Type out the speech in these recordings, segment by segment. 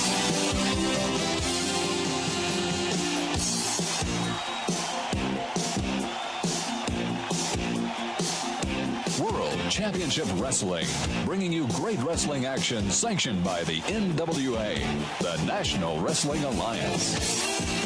World Championship Wrestling, bringing you great wrestling action sanctioned by the NWA, the National Wrestling Alliance.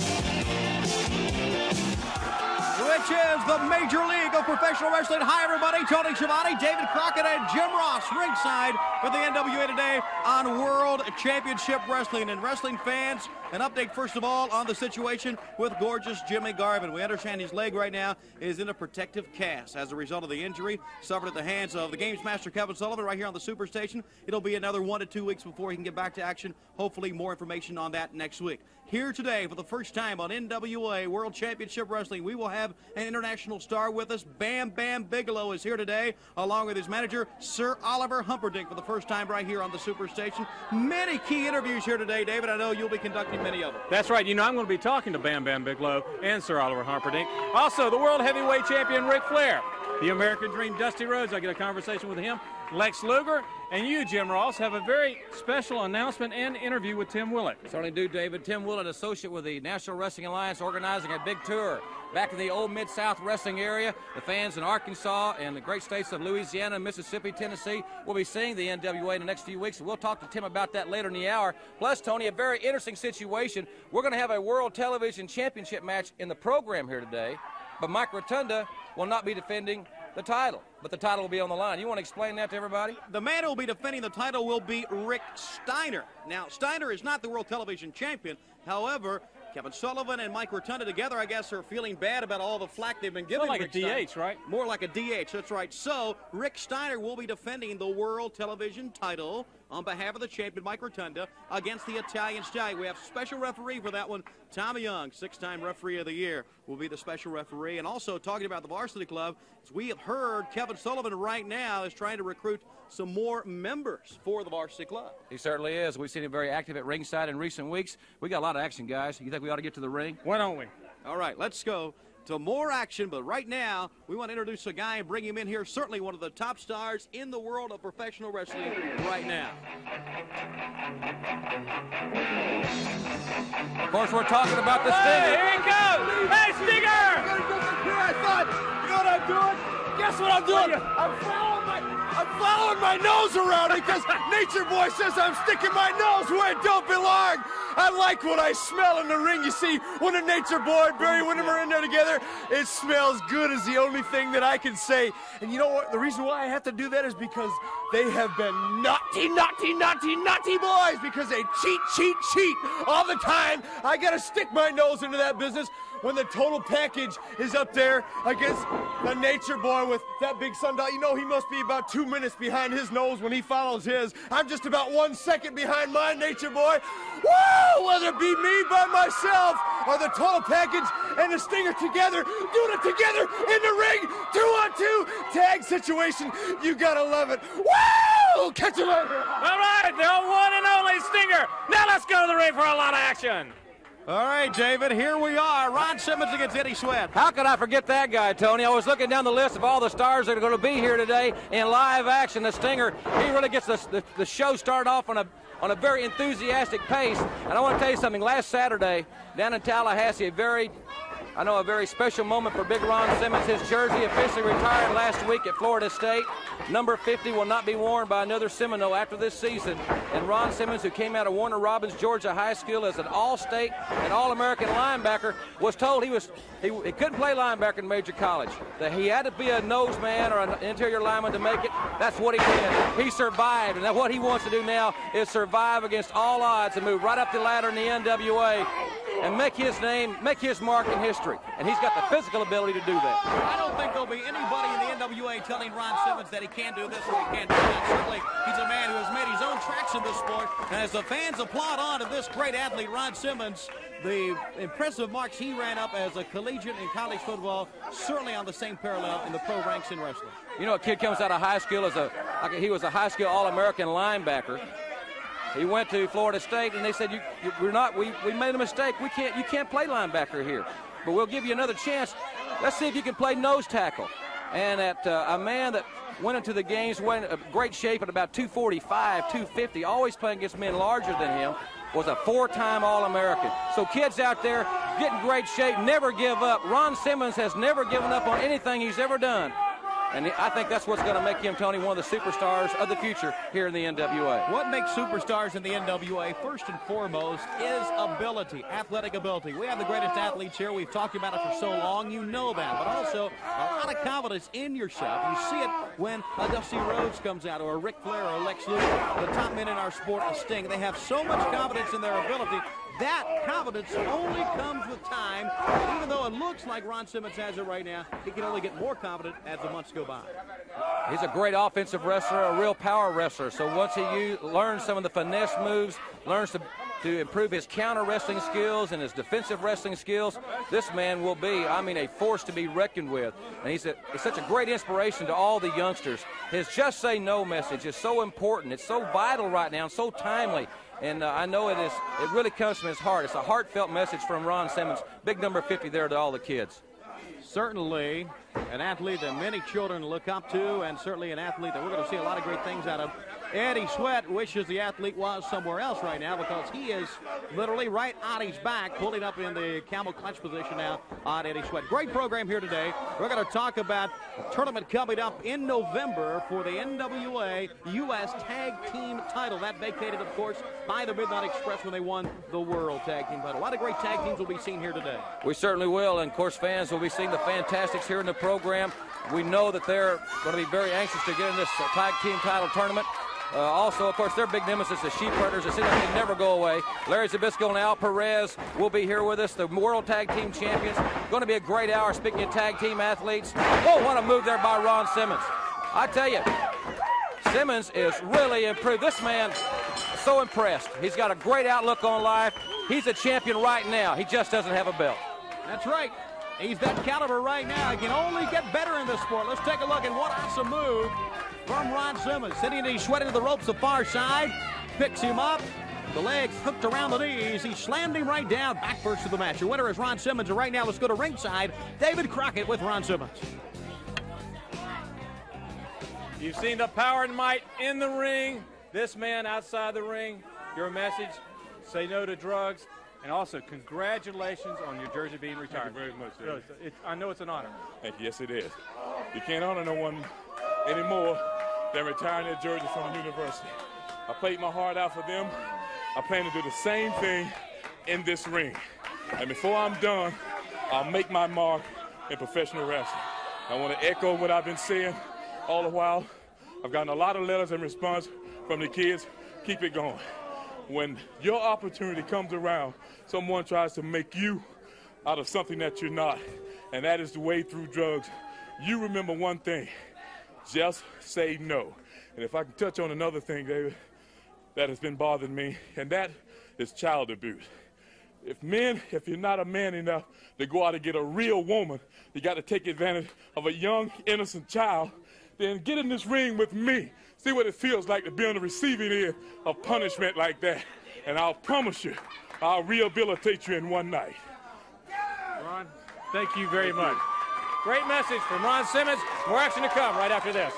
Which is the Major League of Professional Wrestling. Hi, everybody. Tony Schiavone, David Crockett, and Jim Ross ringside with the NWA today on World Championship Wrestling. And wrestling fans, an update, first of all, on the situation with gorgeous Jimmy Garvin. We understand his leg right now is in a protective cast as a result of the injury suffered at the hands of the Games Master Kevin Sullivan right here on the Superstation. It'll be another 1 to 2 weeks before he can get back to action. Hopefully more information on that next week. Here today for the first time on NWA World Championship Wrestling, we will have an international star with us. Bam Bam Bigelow is here today, along with his manager, Sir Oliver Humperdinck, for the first time right here on the Superstation. Many key interviews here today, David. I know you'll be conducting many of them. That's right. You know, I'm going to be talking to Bam Bam Bigelow and Sir Oliver Humperdinck. Also, the World Heavyweight Champion, Ric Flair. The American Dream, Dusty Rhodes. I get a conversation with him. Lex Luger. And you, Jim Ross, have a very special announcement and interview with Tim Willett. Certainly do, David. Tim Willett, associate with the National Wrestling Alliance, organizing a big tour back in the old Mid-South wrestling area. The fans in Arkansas and the great states of Louisiana, Mississippi, Tennessee will be seeing the NWA in the next few weeks. And we'll talk to Tim about that later in the hour. Plus, Tony, a very interesting situation. We're going to have a World Television Championship match in the program here today, but Mike Rotunda will not be defending the title, but the title will be on the line. You want to explain that to everybody? The man who will be defending the title will be Rick Steiner. Now, Steiner is not the World Television Champion. However, Kevin Sullivan and Mike Rotunda together, I guess, are feeling bad about all the flack they've been giving. More like Rick a Steiner. DH, right? More like a DH, that's right. So, Rick Steiner will be defending the World Television title on behalf of the champion, Mike Rotunda, against the Italian Stallion. We have special referee for that one, Tommy Young, 6-time referee of the year, will be the special referee. And also, talking about the Varsity Club, as we have heard, Kevin Sullivan right now is trying to recruit some more members for the Varsity Club. He certainly is. We've seen him very active at ringside in recent weeks. We got a lot of action, guys. You think we ought to get to the ring? Why don't we? All right, let's go to more action, but right now, we want to introduce a guy and bring him in here, certainly one of the top stars in the world of professional wrestling right now. Of course, we're talking about the Stinger. Here he goes! Hey, Stinger! You know what I'm doing? Guess what I'm doing? I'm following my nose around because Nature Boy says I'm sticking my nose where it don't belong. I like what I smell in the ring. You see, when a Nature Boy and Barry Windham are in there together, it smells good is the only thing that I can say. And you know what? The reason why I have to do that is because they have been naughty boys because they cheat all the time. I got to stick my nose into that business when the total package is up there against the Nature Boy with that big sundial. You know he must be about 2 minutes behind his nose when he follows his. I'm just about 1 second behind my Nature Boy. Woo! Whether it be me by myself or the total package and the Stinger together, doing it together in the ring, 2-on-2 tag situation. You gotta love it. Woo! Catch you later. All right, the one and only Stinger. Now let's go to the ring for a lot of action. All right, David, here we are. Ron Simmons against Eddie Sweat. How could I forget that guy, Tony? I was looking down the list of all the stars that are going to be here today in live action. The Stinger, he really gets the show started off on a very enthusiastic pace. And I want to tell you something. Last Saturday, down in Tallahassee, a very special moment for Big Ron Simmons. His jersey officially retired last week at Florida State. Number 50 will not be worn by another Seminole after this season. And Ron Simmons, who came out of Warner Robins, Georgia High School as an All-State and All-American linebacker, was told he couldn't play linebacker in major college. That he had to be a nose man or an interior lineman to make it. That's what he did. He survived, and what he wants to do now is survive against all odds and move right up the ladder in the NWA and make his name, make his mark in history. And he's got the physical ability to do that. I don't think there'll be anybody in the NWA telling Ron Simmons that he can't do this or he can't do that. Certainly, he's a man who has made his own tracks in this sport. And as the fans applaud on to this great athlete, Ron Simmons, the impressive marks he ran up as a collegiate in college football, certainly on the same parallel in the pro ranks in wrestling. You know, a kid comes out of high school he was a high school All-American linebacker. He went to Florida State, and they said, we made a mistake. You can't play linebacker here, but we'll give you another chance. Let's see if you can play nose tackle. And a man that went into the games, went in great shape at about 245, 250, always playing against men larger than him, was a 4-time All-American. So kids out there, get in great shape, never give up. Ron Simmons has never given up on anything he's ever done. And I think that's what's going to make him, Tony, one of the superstars of the future here in the NWA. What makes superstars in the NWA, first and foremost, is ability, athletic ability. We have the greatest athletes here. We've talked about it for so long. You know that. But also a lot of confidence in yourself. You see it when a Dusty Rhodes comes out, or a Ric Flair, or Lex Luger, the top men in our sport, a Sting. They have so much confidence in their ability. That confidence only comes with time. Even though it looks like Ron Simmons has it right now, he can only get more confident as the months go by. He's a great offensive wrestler, a real power wrestler. So once he learns some of the finesse moves, learns to improve his counter wrestling skills and his defensive wrestling skills, this man will be, I mean, a force to be reckoned with. And he's such a great inspiration to all the youngsters. His Just Say No message is so important. It's so vital right now and so timely. And I know it really comes from his heart. It's a heartfelt message from Ron Simmons. Big number 50 there to all the kids. Certainly an athlete that many children look up to, and certainly an athlete that we're going to see a lot of great things out of. Eddie Sweat wishes the athlete was somewhere else right now, because he is literally right on his back, pulling up in the camel clutch position now on Eddie Sweat. Great program here today. We're going to talk about a tournament coming up in November for the NWA U.S. Tag Team title. That vacated, of course, by the Midnight Express when they won the World Tag Team title. A lot of great tag teams will be seen here today. We certainly will, and of course fans will be seeing the Fantastics here in the program. We know that they're going to be very anxious to get in this tag team title tournament. Also, of course, their big nemesis, the Sheep Herders. It seems like they never go away. Larry Zbyszko and Al Perez will be here with us, the World Tag Team Champions. Going to be a great hour, speaking of tag team athletes. Oh, what a move there by Ron Simmons. I tell you, Simmons is really improved. This man is so impressed. He's got a great outlook on life. He's a champion right now. He just doesn't have a belt. That's right. He's that caliber right now. He can only get better in this sport. Let's take a look at what awesome move from Ron Simmons. Sitting Eddie Sweat into the ropes, the far side. Picks him up. The legs hooked around the knees. He slammed him right down. Back first to the match. Your winner is Ron Simmons. And right now, let's go to ringside. David Crockett with Ron Simmons. You've seen the power and might in the ring. This man outside the ring. Your message, say no to drugs. And also, congratulations on your jersey being retired. Thank you very much. Really, I know it's an honor. Thank you. Yes, it is. You can't honor no one anymore than retiring their jersey from the university. I played my heart out for them. I plan to do the same thing in this ring. And before I'm done, I'll make my mark in professional wrestling. I want to echo what I've been saying all the while. I've gotten a lot of letters in response from the kids. Keep it going. When your opportunity comes around, someone tries to make you out of something that you're not, and that is the way through drugs. You remember one thing, just say no. And if I can touch on another thing, David, that has been bothering me, and that is child abuse. If you're not a man enough to go out and get a real woman, you got to take advantage of a young, innocent child, then get in this ring with me. See what it feels like to be on the receiving end of punishment like that. And I'll promise you, I'll rehabilitate you in one night. Ron, thank you very much. Great message from Ron Simmons. More action to come right after this.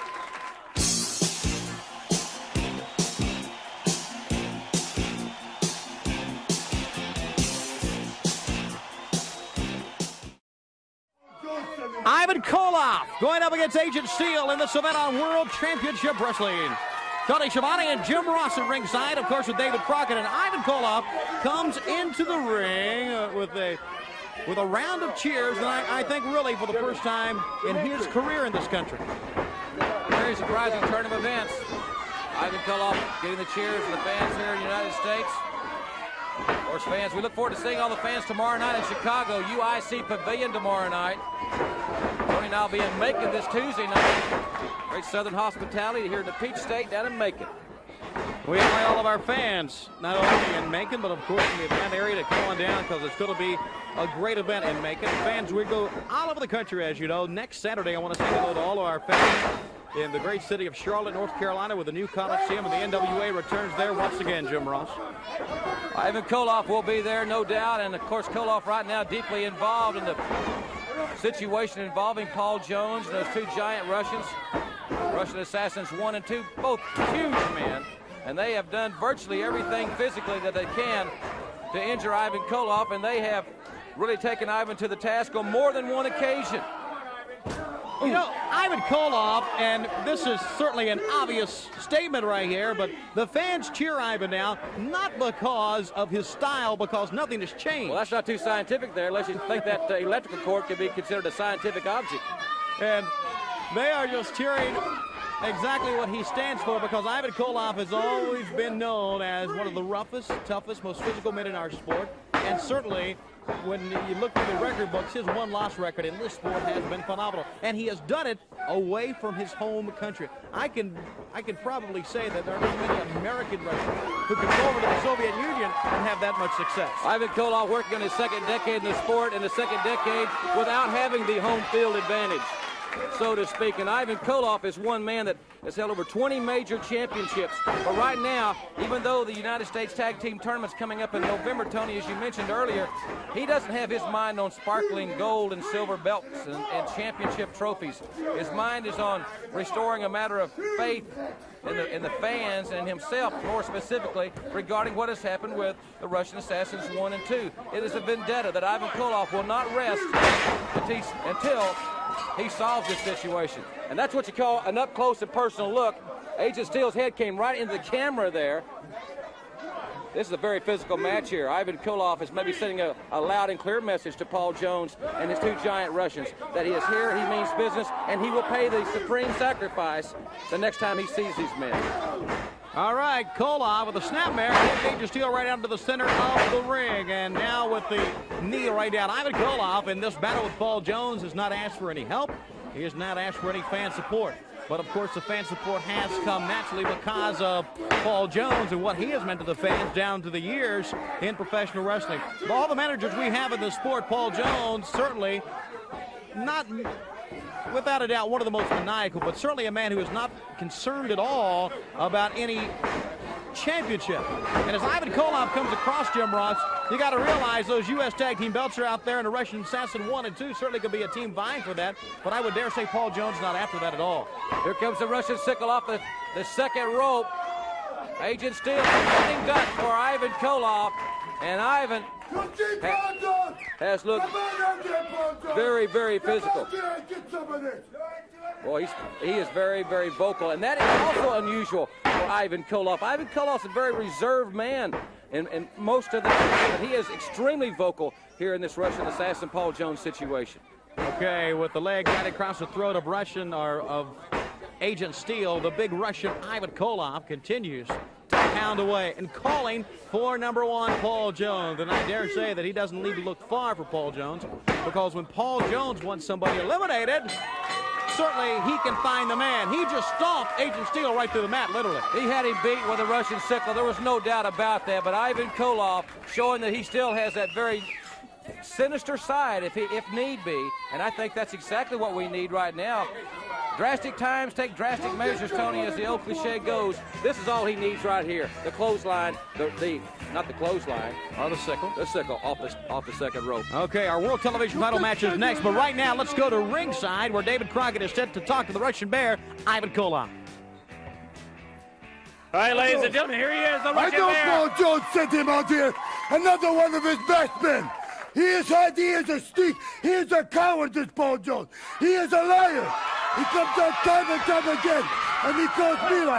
Ivan Koloff going up against Agent Steel in this event on World Championship Wrestling. Tony Schiavone and Jim Ross at ringside, of course, with David Crockett. And Ivan Koloff comes into the ring with a round of cheers, and I think really for the first time in his career in this country. Very surprising turn of events. Ivan Koloff getting the cheers of the fans here in the United States. Of course, fans, we look forward to seeing all the fans tomorrow night in Chicago, UIC Pavilion tomorrow night. Tony and I will be in Macon this Tuesday night. Great Southern hospitality here in the Peach State down in Macon. We invite all of our fans, not only in Macon, but of course in the event area, to come on down, because it's going to be a great event in Macon. Fans, we go all over the country, as you know. Next Saturday, I want to say hello to all of our fans in the great city of Charlotte, North Carolina, with the new Coliseum, and the NWA returns there once again, Jim Ross. Ivan Koloff will be there, no doubt, and of course Koloff right now deeply involved in the situation involving Paul Jones and those two giant Russians. Russian Assassins 1 and 2, both huge men, and they have done virtually everything physically that they can to injure Ivan Koloff, and they have really taken Ivan to the task on more than one occasion. You know, Ivan Koloff, and this is certainly an obvious statement right here, but the fans cheer Ivan now, not because of his style, because nothing has changed. Well, that's not too scientific there, unless you think that electrical cord can be considered a scientific object. And they are just cheering exactly what he stands for, because Ivan Koloff has always been known as one of the roughest, toughest, most physical men in our sport. And certainly, when you look through the record books, his one-loss record in this sport has been phenomenal. And he has done it away from his home country. I can probably say that there are not many American wrestlers who can go over to the Soviet Union and have that much success. Ivan Koloff working on his second decade in the sport, and the second decade without having the home field advantage, so to speak. And Ivan Koloff is one man that has held over 20 major championships. But right now, even though the United States Tag Team Tournament's coming up in November, Tony, as you mentioned earlier, he doesn't have his mind on sparkling gold and silver belts and championship trophies. His mind is on restoring a matter of faith in the fans and himself, more specifically, regarding what has happened with the Russian Assassins 1 and 2. It is a vendetta that Ivan Koloff will not rest until he solves this situation. And that's what you call an up-close and personal look. Agent Steele's head came right into the camera there. This is a very physical match here. Ivan Koloff is maybe sending a loud and clear message to Paul Jones and his two giant Russians that he is here, he means business, and he will pay the supreme sacrifice the next time he sees these men. All right, Koloff with a snapmare, Agent Steele right down to the center of the ring, and now with the knee right down. Ivan Koloff in this battle with Paul Jones has not asked for any help. He has not asked for any fan support. But of course, the fan support has come naturally because of Paul Jones and what he has meant to the fans down to the years in professional wrestling. Of all the managers we have in the sport, Paul Jones certainly not, without a doubt, one of the most maniacal, but certainly a man who is not concerned at all about any championship. And as Ivan Koloff comes across, Jim Ross, you got to realize those U.S. Tag Team belts are out there, and the Russian Assassin 1 and 2 certainly could be a team vying for that, but I would dare say Paul Jones is not after that at all. Here comes the Russian sickle off the second rope. Agent Steele, nothing done for Ivan Koloff, and Ivan has looked very, very physical. Well, he is very, very vocal, and that is also unusual for Ivan Koloff. Ivan Koloff is a very reserved man, and most of the time, but he is extremely vocal here in this Russian Assassin Paul Jones situation. Okay, with the leg right across the throat of Agent Steele, the big Russian Ivan Koloff continues to pound away and calling for number one Paul Jones. And I dare say that he doesn't need to look far for Paul Jones, because when Paul Jones wants somebody eliminated, certainly he can find the man. He just stomped Agent Steele right through the mat, literally. He had him beat with a Russian sickle. There was no doubt about that. But Ivan Koloff showing that he still has that very sinister side if need be. And I think that's exactly what we need right now. Drastic times take drastic measures, Tony, as the old cliche goes. This is all he needs right here. The clothesline, not the clothesline. Or the sickle. The sickle off the second rope. Okay, our World Television title match is next, but right now let's go to ringside where David Crockett is set to talk to the Russian Bear, Ivan Koloff. All right, ladies and gentlemen, here he is, the Russian Bear. I know Paul Jones sent him out here, another one of his best men. He is a sneak. He is a coward, this Paul Jones. He is a liar. He comes out time and time again, and he calls me like.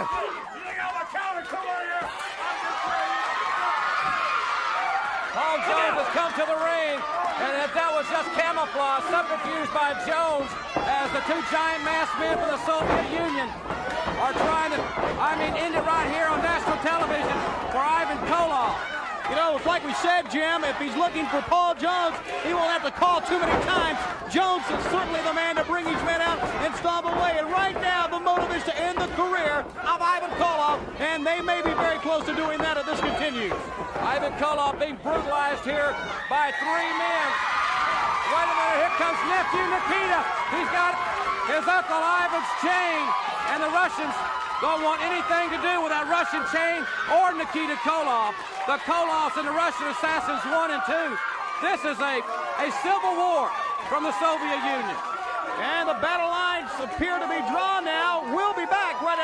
Paul Jones has come to the ring, and if that was just camouflage, subterfuge by Jones, as the two giant masked men from the Soviet Union are trying to, end it right here on national television for Ivan Koloff. You know, it's like we said, Jim, if he's looking for Paul Jones, he won't have to call too many times. Jones is certainly the man to bring these men out and stomp away. And right now, the motive is to end the career of Ivan Koloff, and they may be very close to doing that if this continues. Ivan Koloff being brutalized here by three men. Wait a minute, here comes nephew Nikita. He's got his Uncle Ivan's chain, and the Russians don't want anything to do with that Russian chain or Nikita Koloff. The Koloffs and the Russian Assassins 1 and 2. This is a civil war from the Soviet Union. And the battle lines appear to be drawn now. We'll be back.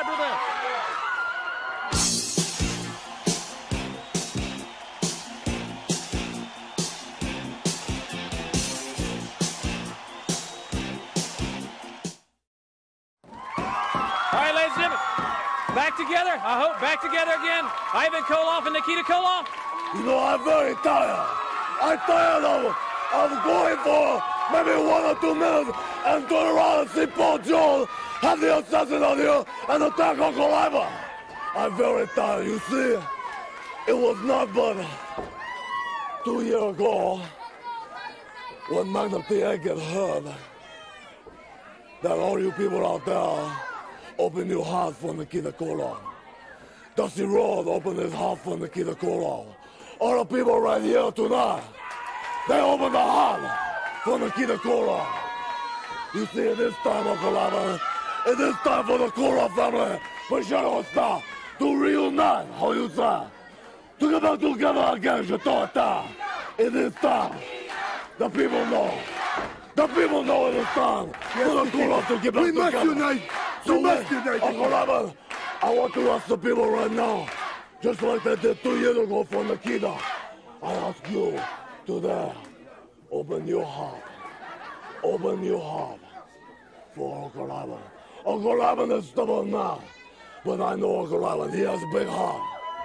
after this. All right, ladies and gentlemen, back together. I hope back together again. Ivan Koloff and Nikita Koloff. You know, I'm very tired. I'm tired of going for maybe 1 or 2 minutes and turn around and see Paul Jones have the assassin on you and attack Uncle Ivan. I'm very tired. You see, it was not but 2 years ago when Magnum TA get hurt that all you people out there open your heart for Nikita Koloff. Dusty Rhodes opened his heart for Nikita Koloff. All the people right here tonight, they open the heart for Nikita Koloff. You see, it is time, Uncle Ivan. It is time for the Koloff family, Michelle and Star, to reunite, how you say, to get back together again, je t'entends. It is time. The people know. The people know it is time for the Koloff to get back together. We must unite. So we must unite. Uncle Ivan, I want to ask the people right now, just like they did 2 years ago for Nikita, I ask you today, open your heart. Open your heart for Uncle Ivan. Uncle Ivan is stubborn now, but I know Uncle Ivan, he has a big heart.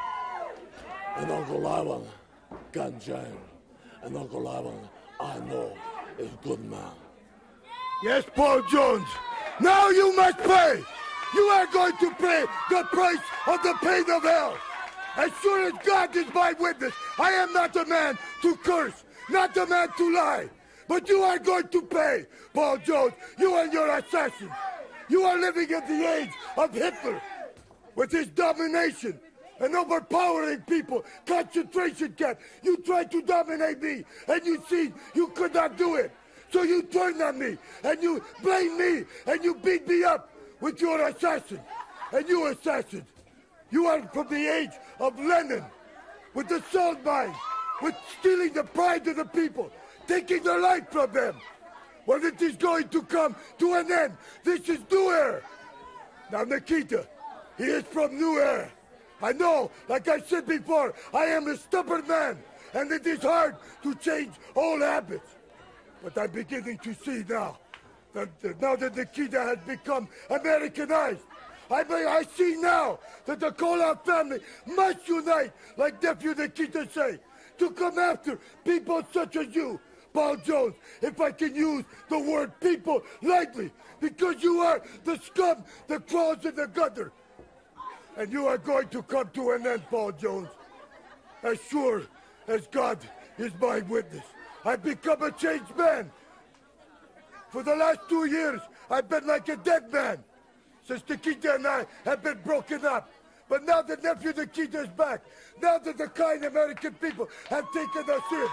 And Uncle Ivan can change. And Uncle Ivan, I know, is a good man. Yes, Paul Jones, now you must pay. You are going to pay the price of the pain of hell. As sure as God is my witness, I am not a man to curse, not a man to lie. But you are going to pay, Paul Jones, you and your assassins. You are living in the age of Hitler with his domination and overpowering people, concentration camp. You tried to dominate me, and you see you could not do it. So you turned on me, and you blamed me, and you beat me up with your assassin. And you assassin, you are from the age of Lenin, with the salt mine, with stealing the pride of the people, taking their life from them. Well, it is going to come to an end. This is New Era. Now, Nikita, he is from New Era. I know, like I said before, I am a stubborn man, and it is hard to change old habits. But I'm beginning to see now that Nikita has become Americanized. I see now that the Koloff family must unite, like Nephew Nikita say, to come after people such as you, Paul Jones, if I can use the word people lightly, because you are the scum that crawls in the gutter. And you are going to come to an end, Paul Jones. As sure as God is my witness. I've become a changed man. For the last 2 years, I've been like a dead man, since Nikita and I have been broken up. But now that Nephew Nikita is back, now that the kind American people have taken us in,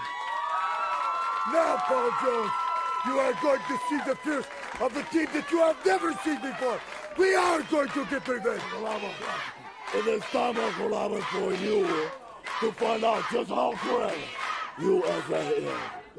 now, Paul Jones, you are going to see the fierce of the team that you have never seen before. We are going to get revenge. It is time, Uncle Ivan, for you to find out just how great USA is.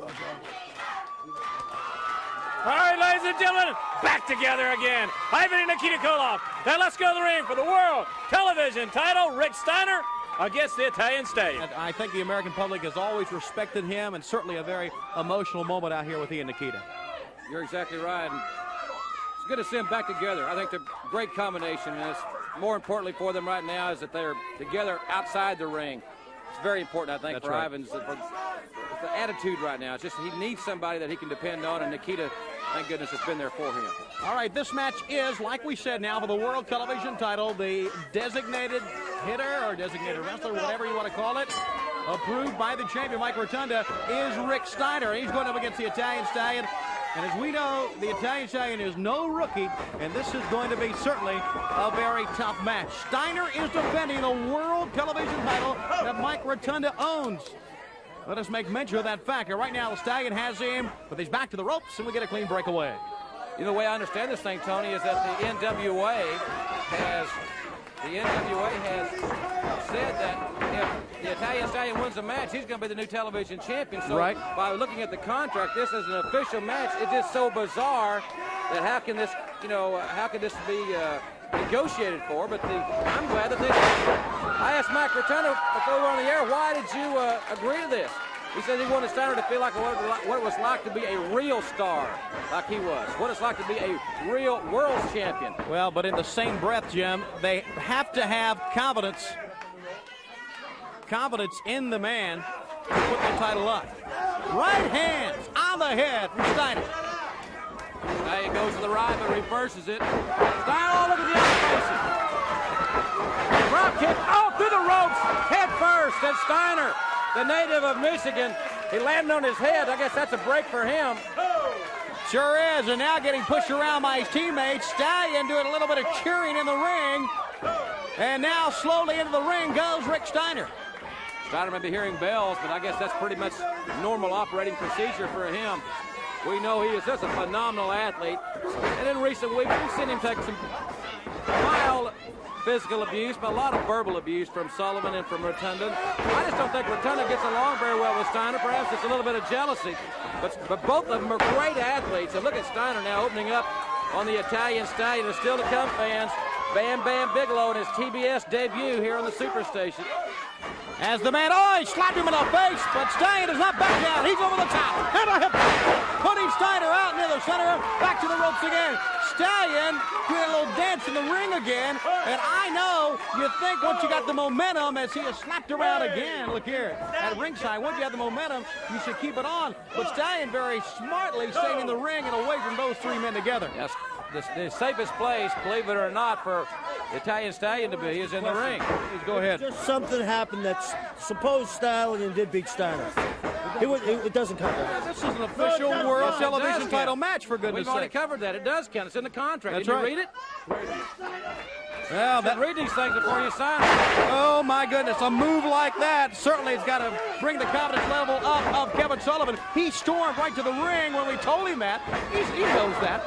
All right, ladies and gentlemen, back together again. Ivan and Nikita Koloff. Now let's go to the ring for the World Television title. Rick Steiner against the Italian Stallion. And I think the American public has always respected him, and certainly a very emotional moment out here with he and Nikita. You're exactly right. And it's good to see them back together. I think they're a great combination, and it's more importantly for them right now is that they're together outside the ring. It's very important, I think, for Ivan's the attitude right now. It's just he needs somebody that he can depend on, and Nikita, thank goodness, has been there for him. All right, this match is, like we said now, for the World Television title, the designated hitter or designated wrestler, whatever you want to call it, approved by the champion, Mike Rotunda, is Rick Steiner. He's going up against the Italian Stallion. And as we know, the Italian Stallion is no rookie, and this is going to be certainly a very tough match. Steiner is defending the World Television title that Mike Rotunda owns. Let us make mention of that fact. Right now, the Stallion has him, but he's back to the ropes, and we get a clean breakaway. You know, the way I understand this thing, Tony, is that the NWA has said that if the Italian Stallion wins the match, he's going to be the new television champion. So by looking at the contract, this is an official match. It's just so bizarre that how can this be negotiated for, but I'm glad that they did. I asked Mike Rotunda before we were on the air, why did you agree to this? He said he wanted Steiner to feel like what it was like to be a real star, like he was. What it's like to be a real world champion. Well, but in the same breath, Jim, they have to have confidence in the man to put the title up. Right hands on the head from Steiner. Now he goes to the right, but reverses it. Steiner, oh, look at the animation. Drop kick, oh, through the ropes, head first, and Steiner, the native of Michigan, he landed on his head. I guess that's a break for him. Sure is, and now getting pushed around by his teammates. Stallion doing a little bit of cheering in the ring. And now slowly into the ring goes Rick Steiner. Steiner may be hearing bells, but I guess that's pretty much normal operating procedure for him. We know he is just a phenomenal athlete. And in recent weeks, we've seen him take some mild physical abuse, but a lot of verbal abuse from Sullivan and from Rotunda. I just don't think Rotunda gets along very well with Steiner. Perhaps it's a little bit of jealousy. But both of them are great athletes. And look at Steiner now opening up on the Italian Stallion. And still to come, fans. Bam Bam Bigelow in his TBS debut here on the Superstation. As the man, oh, he slapped him in the face, but Stallion does not back down. He's over the top. And a hip putting Steiner out near the center. Back to the ropes again. Stallion doing a little dance in the ring again. And I know you think once you got the momentum as he is slapped around again. Look here at ringside. Once you have the momentum, you should keep it on. But Stallion very smartly staying in the ring and away from those three men together. Yes. The safest place, believe it or not, for the Italian Stallion to be is in the ring. Please go ahead. Just something happened that supposed Stallion did beat Steiner. It doesn't count. This is an official world television title match, for goodness sake. We've already covered that. It does count. It's in the contract. That's Did right. you read it? Well, read these things before you sign them. Oh, my goodness. A move like that certainly has got to bring the confidence level up of Kevin Sullivan. He stormed right to the ring when we told him that. He knows that.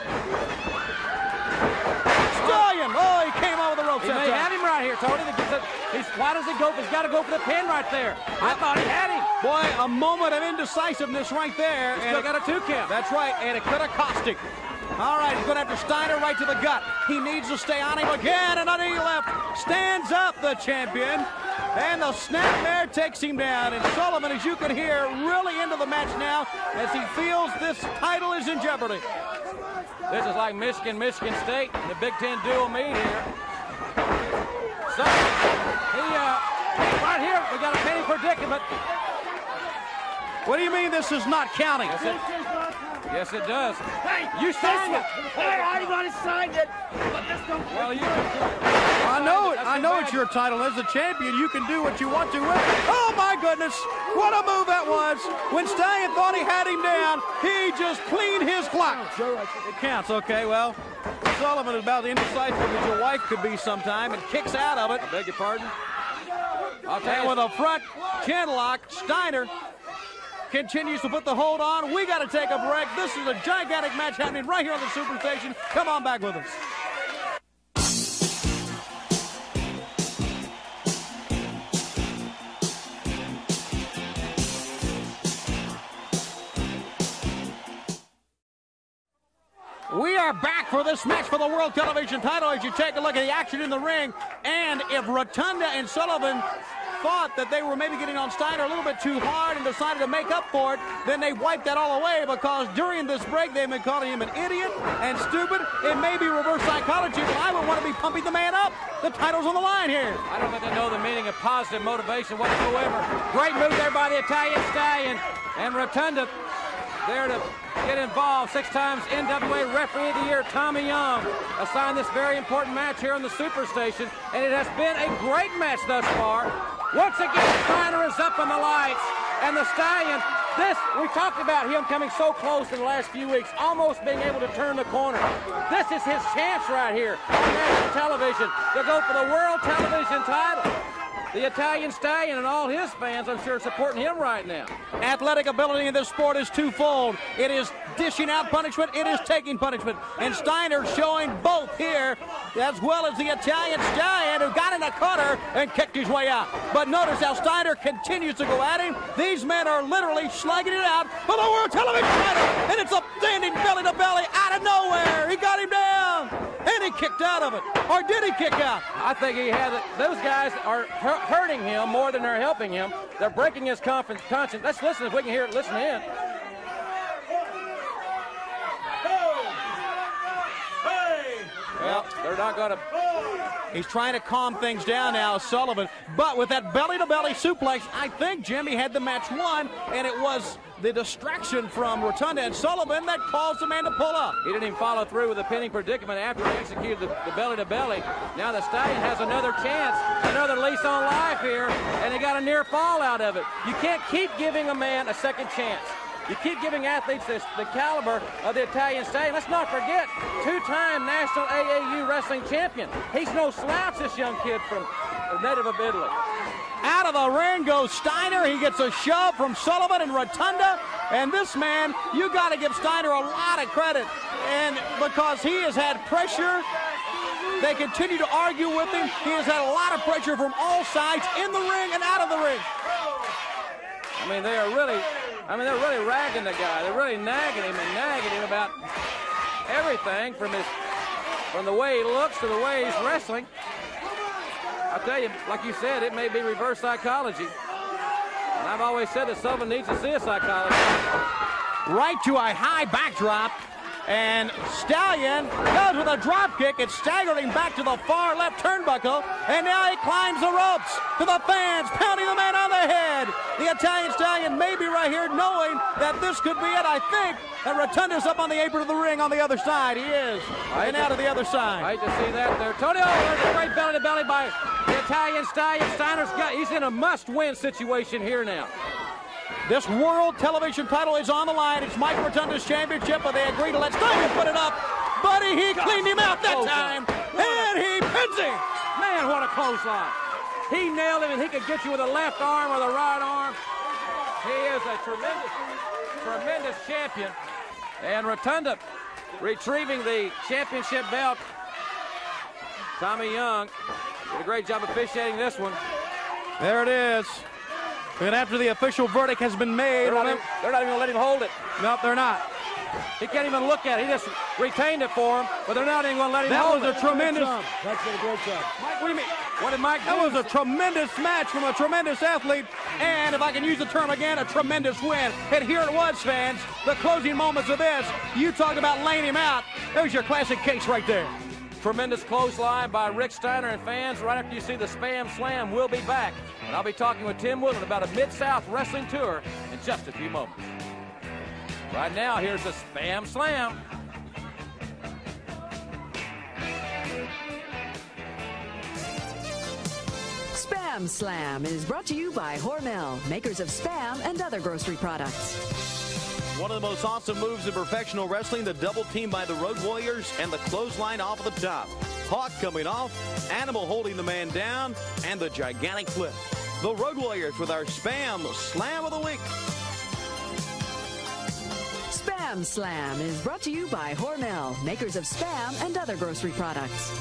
Stallion! Oh, he came over the ropes. He may have him right here, Tony. Why does he go? He's got to go for the pin right there. I thought he had him. Boy, a moment of indecisiveness right there. He's still got a 2 count. That's right, and it could have cost him. All right, he's going after Steiner right to the gut. He needs to stay on him again. Another knee left. Stands up the champion. And the snapmare takes him down. And Sullivan, as you can hear, really into the match now as he feels this title is in jeopardy. This is like Michigan State and the Big Ten dual meet here. So, right here, we got a penny predicament. What do you mean this is not counting? Yes, it does. Hey, you signed it. Hey, I already signed it. But this don't. Well, I know it's your title. As a champion, you can do what you want to with it. Oh, my goodness. What a move that was. When Stallion thought he had him down, he just cleaned his clock. It counts. Okay, well, Sullivan is about indecisive as your wife could be sometime and kicks out of it. I beg your pardon? And with a front chin lock, Steiner continues to put the hold on. We got to take a break. This is a gigantic match happening right here on the Superstation. Come on back with us. We are back for this match for the World Television title as you take a look at the action in the ring. And if Rotunda and Sullivan thought that they were maybe getting on Steiner a little bit too hard and decided to make up for it, then they wiped that all away because during this break they've been calling him an idiot and stupid. It may be reverse psychology, but I would want to be pumping the man up. The title's on the line here. I don't think they know the meaning of positive motivation whatsoever. Great move there by the Italian Stallion. And Rotunda there to get involved. 6 times NWA Referee of the Year, Tommy Young, assigned this very important match here on the Superstation. And it has been a great match thus far. Once again, Steiner is up in the lights, and the Stallion, we talked about him coming so close in the last few weeks, almost being able to turn the corner. This is his chance right here on national television to go for the World Television title. The Italian Stallion and all his fans, I'm sure, supporting him right now. Athletic ability in this sport is twofold. It is dishing out punishment, it is taking punishment. And Steiner showing both here, as well as the Italian Stallion, who got in a cutter and kicked his way out. But notice how Steiner continues to go at him. These men are literally slugging it out for the World Television title. And it's a standing belly to belly out of nowhere. He got him down. and he kicked out of it. Or did he kick out? I think he had it. Those guys are hurting him more than they're helping him. They're breaking his conscience. Let's listen if we can hear it. Listen in. Well, they're not going to. He's trying to calm things down now, Sullivan. But with that belly-to-belly suplex, I think Jimmy had the match won, and it was the distraction from Rotunda and Sullivan that caused the man to pull up. He didn't even follow through with the pinning predicament after he executed the belly-to-belly. Now the Stallion has another chance, another lease on life here, and he got a near fall out of it. You can't keep giving a man a second chance. You keep giving athletes the caliber of the Italian Stallion. Let's not forget, two-time national AAU wrestling champion. He's no slouch, this young kid from the native of Italy. Out of the ring goes Steiner. He gets a shove from Sullivan and Rotunda. And this man, you got to give Steiner a lot of credit. And because he has had pressure, they continue to argue with him. He has had a lot of pressure from all sides, in the ring and out of the ring. I mean, they're really ragging the guy. They're really nagging him about everything from the way he looks to the way he's wrestling. I'll tell you, like you said, it may be reverse psychology. And I've always said that Sullivan needs to see a psychologist. Right to a high backdrop. And Stallion goes with a drop kick. It's staggering back to the far left turnbuckle. And now he climbs the ropes to the fans, pounding the man on the head. The Italian Stallion may be right here, knowing that this could be it. I think that Rotunda's up on the apron of the ring on the other side. He is. And out to the other side. I hate to see that there. Tony, there's a great belly-to-belly by the Italian Stallion. He's in a must-win situation here now. This world television title is on the line. It's Mike Rotunda's championship, but they agree to let Steiner put it up. Buddy, he cleaned him out that time, and he pins him. Man, what a clothesline. He nailed him, and he could get you with the left arm or the right arm. He is a tremendous champion. And Rotunda retrieving the championship belt. Tommy Young did a great job officiating this one. There it is. And after the official verdict has been made, they're not even going to let him hold it. No, they're not. He can't even look at it. He just retained it for him, but they're not even going to let him hold it. That was a tremendous. Mike did a great job. Mike, what do you mean? What did Mike do? That was a tremendous match from a tremendous athlete, and if I can use the term again, a tremendous win. And here it was, fans, the closing moments of this. You talked about laying him out. There's your classic case right there. Tremendous clothesline by Rick Steiner, and fans, right after you see the Spam Slam, we'll be back. And I'll be talking with Tim Willett about a Mid-South wrestling tour in just a few moments. Right now, here's the Spam Slam. Spam Slam is brought to you by Hormel, makers of Spam and other grocery products. One of the most awesome moves in professional wrestling, the double team by the Road Warriors and the clothesline off of the top. Hawk coming off, Animal holding the man down, and the gigantic flip. The Road Warriors with our Spam Slam of the Week. Spam Slam is brought to you by Hormel, makers of Spam and other grocery products.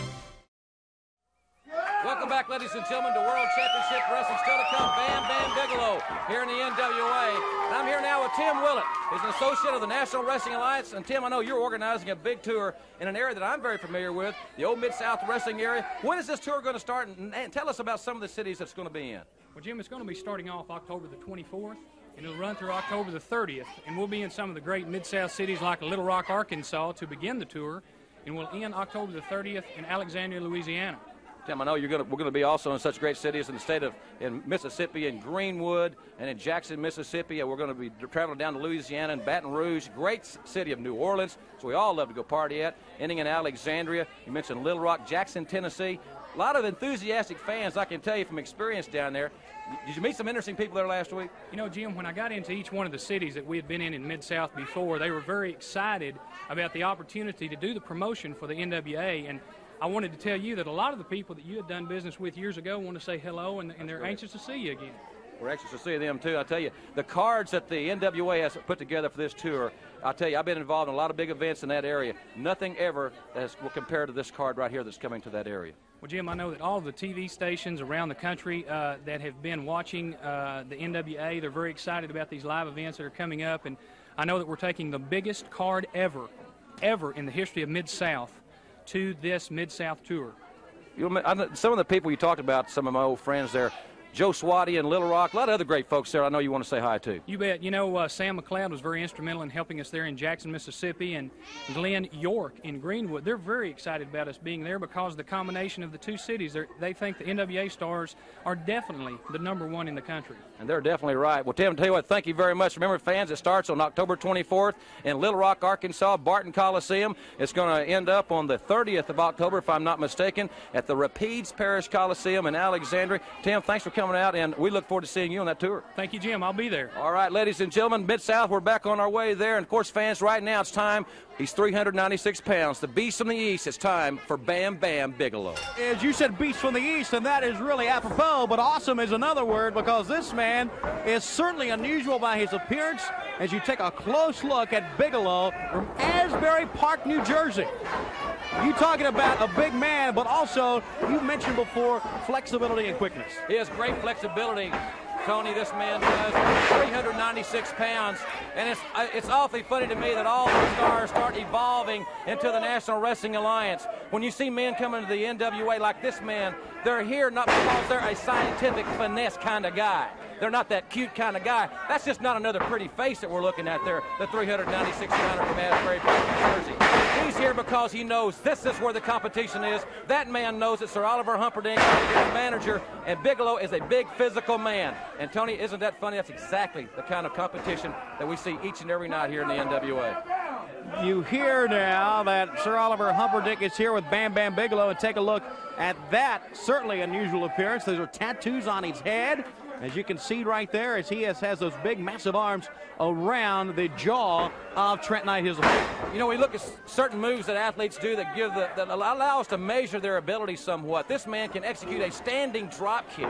Welcome back, ladies and gentlemen, to World Championship Wrestling. Still to come, Bam Bam Bigelow here in the NWA. And I'm here now with Tim Willett. He's an associate of the National Wrestling Alliance. And Tim, I know you're organizing a big tour in an area that I'm very familiar with, the old Mid-South wrestling area. When is this tour going to start? And tell us about some of the cities it's going to be in. Well, Jim, it's going to be starting off October the 24th, and it'll run through October the 30th. And we'll be in some of the great Mid-South cities like Little Rock, Arkansas to begin the tour. And we'll end October the 30th in Alexandria, Louisiana. Tim, I know we're going to be also in such great cities in the state of Mississippi, in Greenwood, and in Jackson, Mississippi. And we're going to be traveling down to Louisiana and Baton Rouge, great city of New Orleans, so we all love to go party at. Ending in Alexandria. You mentioned Little Rock, Jackson, Tennessee. A lot of enthusiastic fans, I can tell you from experience down there. Did you meet some interesting people there last week? You know, Jim, when I got into each one of the cities that we had been in Mid-South before, they were very excited about the opportunity to do the promotion for the NWA. And I wanted to tell you that a lot of the people that you had done business with years ago want to say hello, and they're anxious to see you again. We're anxious to see them, too. I tell you, the cards that the NWA has put together for this tour, I'll tell you, I've been involved in a lot of big events in that area. Nothing ever will compare to this card right here that's coming to that area. Well, Jim, I know that all of the TV stations around the country that have been watching the NWA, they're very excited about these live events that are coming up, and I know that we're taking the biggest card ever in the history of Mid-South to this Mid-South tour. Some of the people you talked about, some of my old friends there, Joe Swati in Little Rock, a lot of other great folks there I know you want to say hi to. You bet. You know, Sam McLeod was very instrumental in helping us there in Jackson, Mississippi, and Glenn York in Greenwood. They're very excited about us being there because of the combination of the two cities. They think the NWA stars are definitely the #1 in the country. And they're definitely right. Well, Tim, I'll tell you what, thank you very much. Remember, fans, it starts on October 24th in Little Rock, Arkansas, Barton Coliseum. It's going to end up on the 30th of October, if I'm not mistaken, at the Rapides Parish Coliseum in Alexandria. Tim, thanks for coming out, and we look forward to seeing you on that tour. Thank you, Jim. I'll be there. All right, ladies and gentlemen, Mid-South, we're back on our way there. And, of course, fans, right now it's time. He's 396 pounds. The Beast from the East. It's time for Bam Bam Bigelow. As you said, Beast from the East, and that is really apropos, but awesome is another word because this man is certainly unusual by his appearance as you take a close look at Bigelow from Asbury Park, New Jersey. You talking about a big man, but also, you mentioned before, flexibility and quickness. He has great flexibility, Tony. This man does 396 pounds, and it's awfully funny to me that all the stars start evolving into the National Wrestling Alliance. When you see men come into the NWA like this man, they're here not because they're a scientific finesse kind of guy. They're not that cute kind of guy. That's just not another pretty face that we're looking at there, the 396-pounder from Asbury Park, New Jersey. He's here because he knows this is where the competition is. That man knows it. Sir Oliver Humperdinck is his manager, and Bigelow is a big physical man. And, Tony, isn't that funny? That's exactly the kind of competition that we see each and every night here in the NWA. You hear now that Sir Oliver Humperdinck is here with Bam Bam Bigelow, and take a look at that certainly unusual appearance. Those are tattoos on his head, as you can see right there, as he has those big, massive arms around the jaw of Trent Knight. You know, we look at certain moves that athletes do that allow us to measure their ability somewhat. This man can execute a standing drop kick.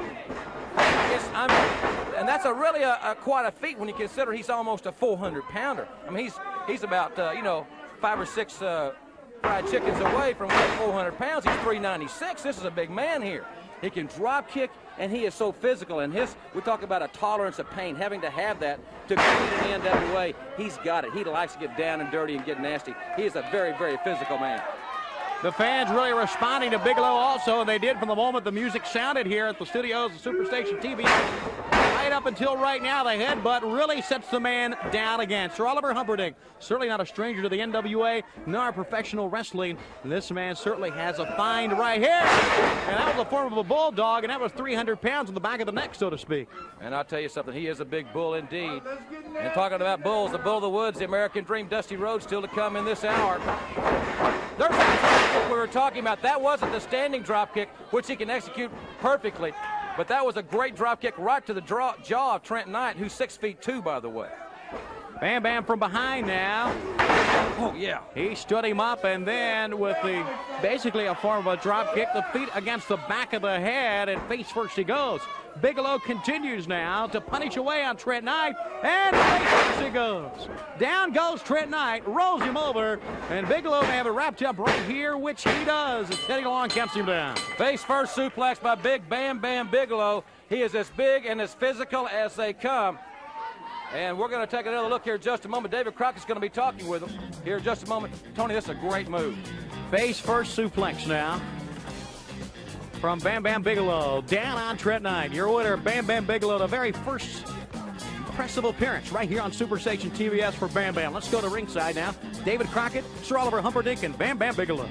And that's really quite a feat when you consider he's almost a 400-pounder. I mean, he's about 5 or 6 fried chickens away from 400 pounds. He's 396. This is a big man here. He can drop kick, and he is so physical. And we talk about a tolerance of pain, having to have that to compete in the NWA. He's got it. He likes to get down and dirty and get nasty. He is a very, very physical man. The fans really responding to Bigelow also, and they did from the moment the music sounded here at the studios of Superstation TV. Right up until right now, the headbutt really sets the man down again. Sir Oliver Humperdinck, certainly not a stranger to the NWA, nor professional wrestling. This man certainly has a find right here. And that was a form of a bulldog, and that was 300 pounds on the back of the neck, so to speak. And I'll tell you something, he is a big bull indeed. And talking about bulls, the Bull of the Woods, the American Dream, Dusty Rhodes, still to come in this hour. There's the drop kick we were talking about. That wasn't the standing drop kick, which he can execute perfectly. But that was a great drop kick right to the jaw of Trent Knight, who's 6'2", by the way. Bam Bam from behind now. Oh, yeah. He stood him up, and then with basically a form of a drop kick, the feet against the back of the head, and face first he goes. Bigelow continues now to punish away on Trent Knight, and face first he goes. Down goes Trent Knight, rolls him over, and Bigelow may have it wrapped up right here, which he does. As Teddy Long counts him down. Face first suplex by Big Bam Bam Bigelow. He is as big and as physical as they come. And we're going to take another look here in just a moment. David Crockett's going to be talking with him here in just a moment. Tony, this is a great move. Face first suplex now from Bam Bam Bigelow. Down on Trent Knight. Your winner, Bam Bam Bigelow, the very first impressive appearance right here on Superstation TBS for Bam Bam. Let's go to ringside now. David Crockett, Sir Oliver Humperdinck, and Bam Bam Bigelow.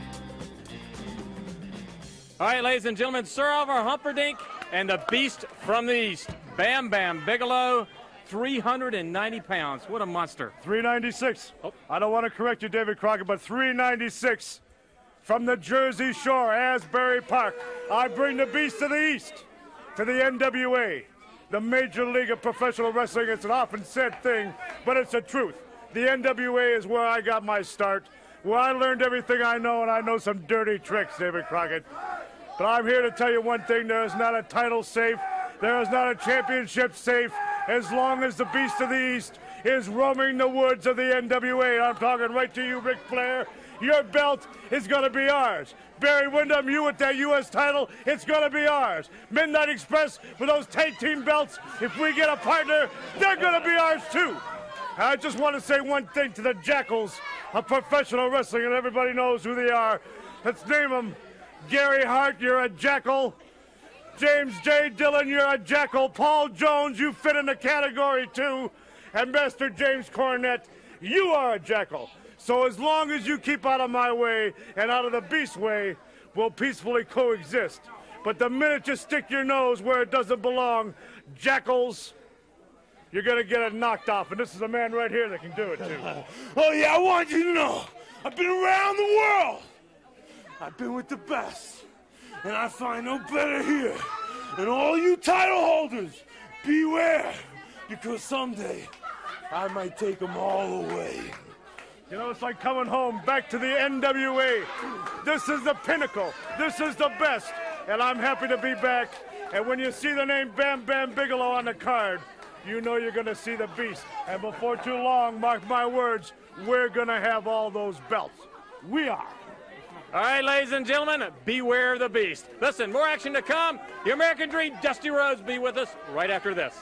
All right, ladies and gentlemen, Sir Oliver Humperdinck and the Beast from the East, Bam Bam Bigelow. 390 pounds. What a monster. 396. Oh. I don't want to correct you, David Crockett, but 396 from the Jersey Shore, Asbury Park. I bring the Beast of the East to the NWA, the Major League of Professional Wrestling. It's an often said thing, but it's the truth. The NWA is where I got my start, where I learned everything I know, and I know some dirty tricks, David Crockett. But I'm here to tell you one thing. There is not a title safe. There is not a championship safe as long as the Beast of the East is roaming the woods of the NWA. I'm talking right to you, Ric Flair. Your belt is going to be ours. Barry Windham, you with that U.S. title, it's going to be ours. Midnight Express with those tag team belts, if we get a partner, they're going to be ours too. I just want to say one thing to the jackals of professional wrestling, and everybody knows who they are. Let's name them. Gary Hart, you're a jackal. James J. Dillon, you're a jackal. Paul Jones, you fit in the category too. And Master James Cornette, you are a jackal. So as long as you keep out of my way and out of the beast's way, we'll peacefully coexist. But the minute you stick your nose where it doesn't belong, jackals, you're gonna get it knocked off. And this is a man right here that can do it too. Oh yeah, I want you to know, I've been around the world. I've been with the best. And I find no better here. And all you title holders, beware. Because someday, I might take them all away. You know, it's like coming home back to the NWA. This is the pinnacle. This is the best. And I'm happy to be back. And when you see the name Bam Bam Bigelow on the card, you know you're going to see the beast. And before too long, mark my words, we're going to have all those belts. We are. All right, ladies and gentlemen, beware of the beast. Listen, more action to come. The American Dream, Dusty Rhodes, be with us right after this.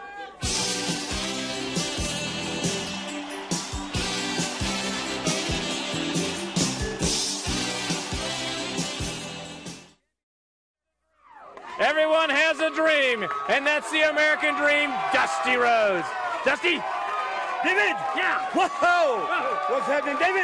Everyone has a dream, and that's the American Dream, Dusty Rhodes. Dusty? David! Yeah! Whoa! What's happening, David?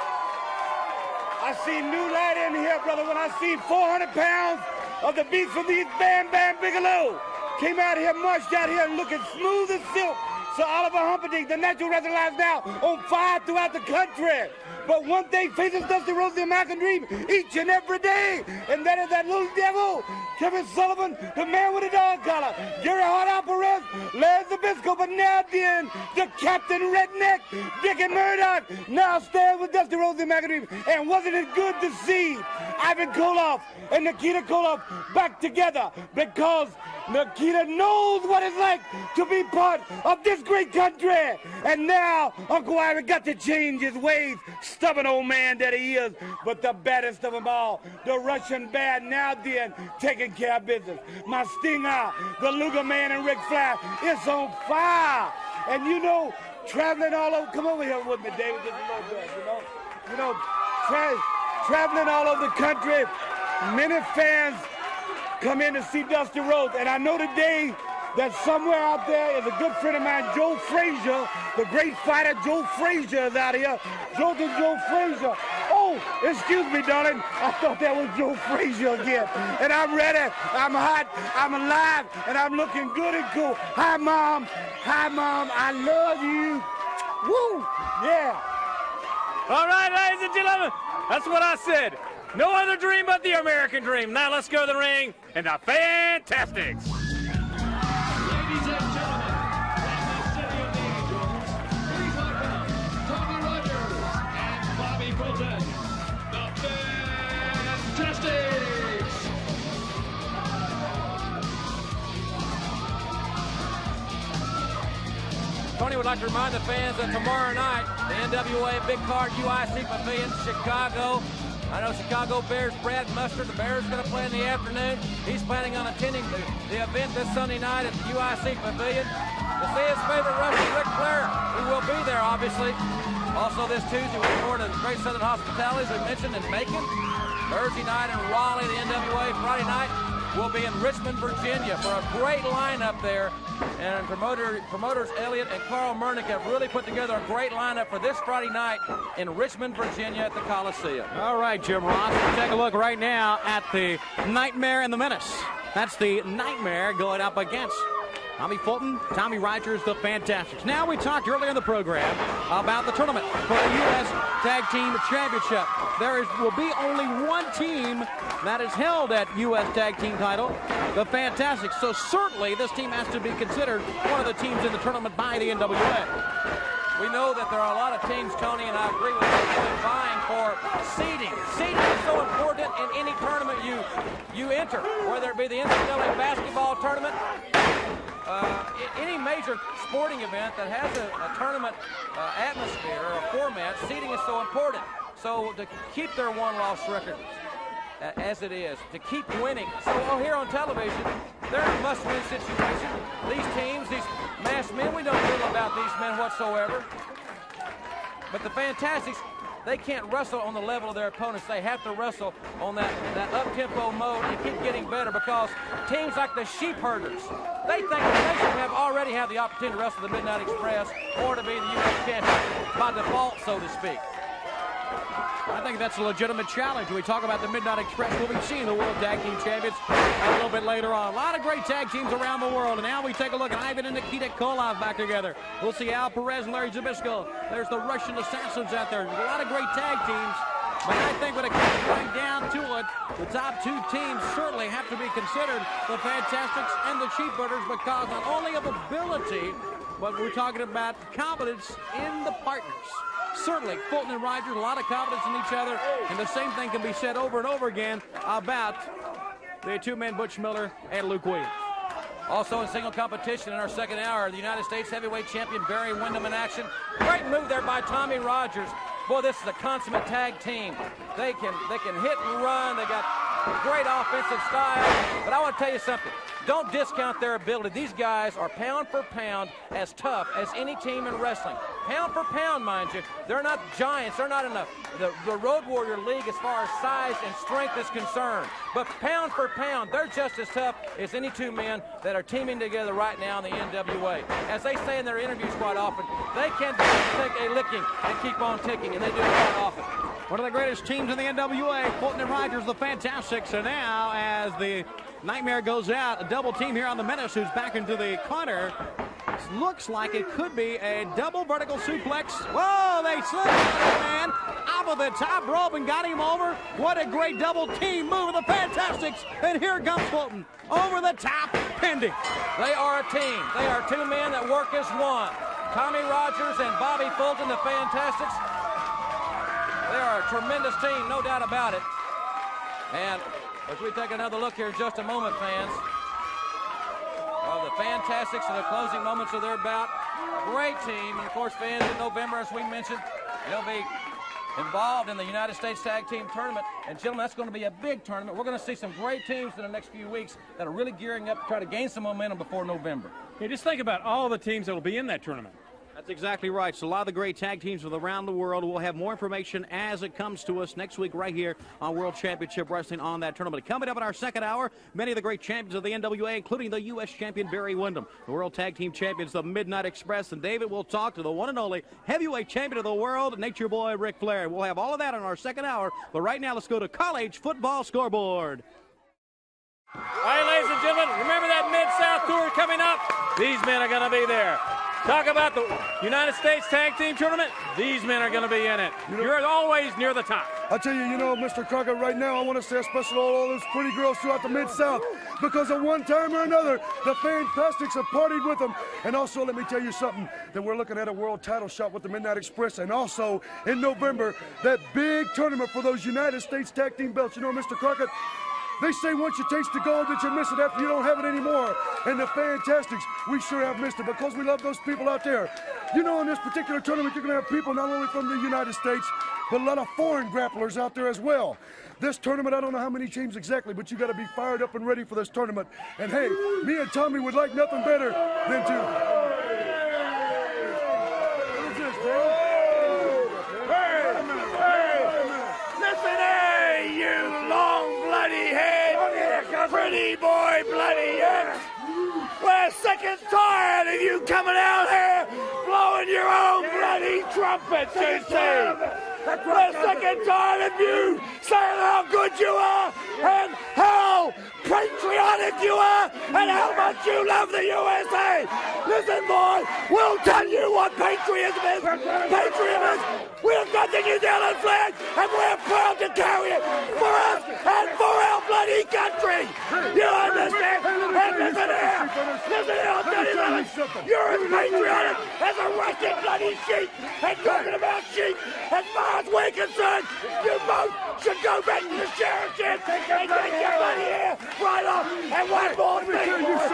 I seen new light in here, brother, when I seen 400 pounds of the beast from the East, Bam Bam Bigelow. Came out here, marched out here looking smooth as silk. So Oliver Humperdinck, the natural wrestler, lies now on fire throughout the country. But one thing faces Dusty Rhodes, the American Dream, each and every day, and that is that little devil, Kevin Sullivan, the man with the dog collar, Gary Hart Alvarez, Les Zbyszko, but now then, the Captain Redneck, Dickie Murdoch, now stands with Dusty Rhodes, the American Dream. And wasn't it good to see Ivan Koloff and Nikita Koloff back together, because Nikita knows what it's like to be part of this great country. And now Uncle Ivan got to change his ways. Stubborn old man that he is. But the baddest of them all, the Russian Bad, now then, taking care of business. My Stinger, the Luger Man and Ric Flair, is on fire. And you know, traveling all over, come over here with me, David, just a little bit, you know, traveling all over the country, many fans come in to see Dusty Rhodes. And I know today that somewhere out there is a good friend of mine, Joe Frazier, the great fighter Joe Frazier is out here. Joe Frazier. Oh, excuse me, darling. I thought that was Joe Frazier again. And I'm ready. I'm hot. I'm alive. And I'm looking good and cool. Hi, Mom. Hi, Mom. I love you. Woo. Yeah. All right, ladies and gentlemen, that's what I said. No other dream but the American Dream. Now let's go to the ring and the Fantastics. Ladies and gentlemen, from the City of the Angels, please welcome Tony Rogers and Bobby Colton, the Fantastics. Tony would like to remind the fans that tomorrow night, the NWA Big Card UIC Pavilion, Chicago. I know Chicago Bears Brad Mustard, the Bears going to play in the afternoon. He's planning on attending the event this Sunday night at the UIC Pavilion to see his favorite wrestler, Ric Flair, who will be there, obviously. Also this Tuesday, we report to Great Southern Hospitality, as we mentioned, in Macon. Thursday night in Raleigh, the NWA. Friday night, we'll be in Richmond, Virginia for a great lineup there. And promoters Elliot and Carl Mernick have really put together a great lineup for this Friday night in Richmond, Virginia at the Coliseum. All right, Jim Ross, we'll take a look right now at the Nightmare and the Menace. That's the Nightmare going up against Tommy Fulton, Tommy Rogers, the Fantastics. Now, we talked earlier in the program about the tournament for the U.S. Tag Team Championship. There will be only one team that is held at U.S. Tag Team title, the Fantastics. So certainly this team has to be considered one of the teams in the tournament by the NWA. We know that there are a lot of teams, Tony, and I agree with you, vying for seeding. Seeding is so important in any tournament you enter, whether it be the NCAA basketball tournament, any major sporting event that has a tournament atmosphere or a format. Seeding is so important. So to keep their one-loss record as it is, to keep winning. So here on television, they're in a must-win situation. These teams, these masked men, we don't know about these men whatsoever. But the Fantastics, they can't wrestle on the level of their opponents. They have to wrestle on that up-tempo mode and keep getting better, because teams like the Sheep Herders, they think that they should already have the opportunity to wrestle the Midnight Express or to be the U.S. champion by default, so to speak. I think that's a legitimate challenge. When we talk about the Midnight Express, we'll be seeing the World Tag Team Champions a little bit later on. A lot of great tag teams around the world. And now we take a look at Ivan and Nikita Koloff back together. We'll see Al Perez and Larry Zbyszko. There's the Russian Assassins out there. A lot of great tag teams. But I think when it comes right down to it, the top two teams certainly have to be considered, the Fantastics and the Sheep Herders, because not only of ability, but we're talking about confidence in the partners. Certainly, Fulton and Rogers, a lot of confidence in each other, and the same thing can be said over and over again about the two men, Butch Miller and Luke Williams. Also in single competition in our second hour, the United States heavyweight champion Barry Windham in action. Great move there by Tommy Rogers. Boy, this is a consummate tag team. They can hit and run. They got great offensive style. But I want to tell you something. Don't discount their ability. These guys are pound for pound as tough as any team in wrestling. Pound for pound, mind you. They're not giants. They're not in the Road Warrior League as far as size and strength is concerned. But pound for pound, they're just as tough as any two men that are teaming together right now in the NWA. As they say in their interviews quite often, they can take a licking and keep on ticking, and they do it quite often. One of the greatest teams in the NWA, Fulton and Rogers, the Fantastics. And now, as the Nightmare goes out, a double team here on the Menace, who's back into the corner. Looks like it could be a double vertical suplex. Whoa, they slipped the man off of the top rope and got him over. What a great double team move of the Fantastics. And here comes Fulton over the top, pending. They are a team. They are two men that work as one. Tommy Rogers and Bobby Fulton, the Fantastics. They are a tremendous team, no doubt about it. And as we take another look here in just a moment, fans, the Fantastics in the closing moments of their bout. Great team. And, of course, fans, in November, as we mentioned, they'll be involved in the United States Tag Team Tournament. And, gentlemen, that's going to be a big tournament. We're going to see some great teams in the next few weeks that are really gearing up to try to gain some momentum before November. Yeah, just think about all the teams that will be in that tournament. That's exactly right. So a lot of the great tag teams from around the world. We'll have more information as it comes to us next week right here on World Championship Wrestling on that tournament. Coming up in our second hour, many of the great champions of the NWA, including the U.S. champion Barry Windham, the World Tag Team Champions, the Midnight Express, and David will talk to the one and only heavyweight champion of the world, Nature Boy Ric Flair. We'll have all of that in our second hour, but right now let's go to College Football Scoreboard. All right, ladies and gentlemen, remember that Mid-South Tour coming up? These men are going to be there. Talk about the United States Tag Team Tournament. These men are going to be in it. You're always near the top. I tell you, Mr. Crockett, right now I want to say a special to all those pretty girls throughout the Mid-South, because at one time or another, the Fantastics have partied with them. And also, let me tell you something, that we're looking at a world title shot with the Midnight Express, and also in November, that big tournament for those United States Tag Team belts. Mr. Crockett, they say once you taste the gold that you miss it after you don't have it anymore. And the Fantastics, we sure have missed it, because we love those people out there. In this particular tournament, you're going to have people not only from the United States, but a lot of foreign grapplers out there as well. This tournament, I don't know how many teams exactly, but you got to be fired up and ready for this tournament. And hey, me and Tommy would like nothing better than to... What is this, man? Listen, hey, you long bloody head, pretty boy bloody head. We're sick and tired of you coming out here blowing your own bloody trumpets, you see. We're sick and tired of you saying how good you are and how patriotic you are and how much you love the USA. Listen, boy, we'll tell you what patriotism is. Patriotism is we've got the New Zealand flag and we're proud to carry it for us and for our bloody country. You understand? And listen here, I'll tell you something. You're as patriotic as a Russian bloody sheep. And talking about sheep, as far as we're concerned, you both should go back to the sheriff's and get your money here right off. And one more thing,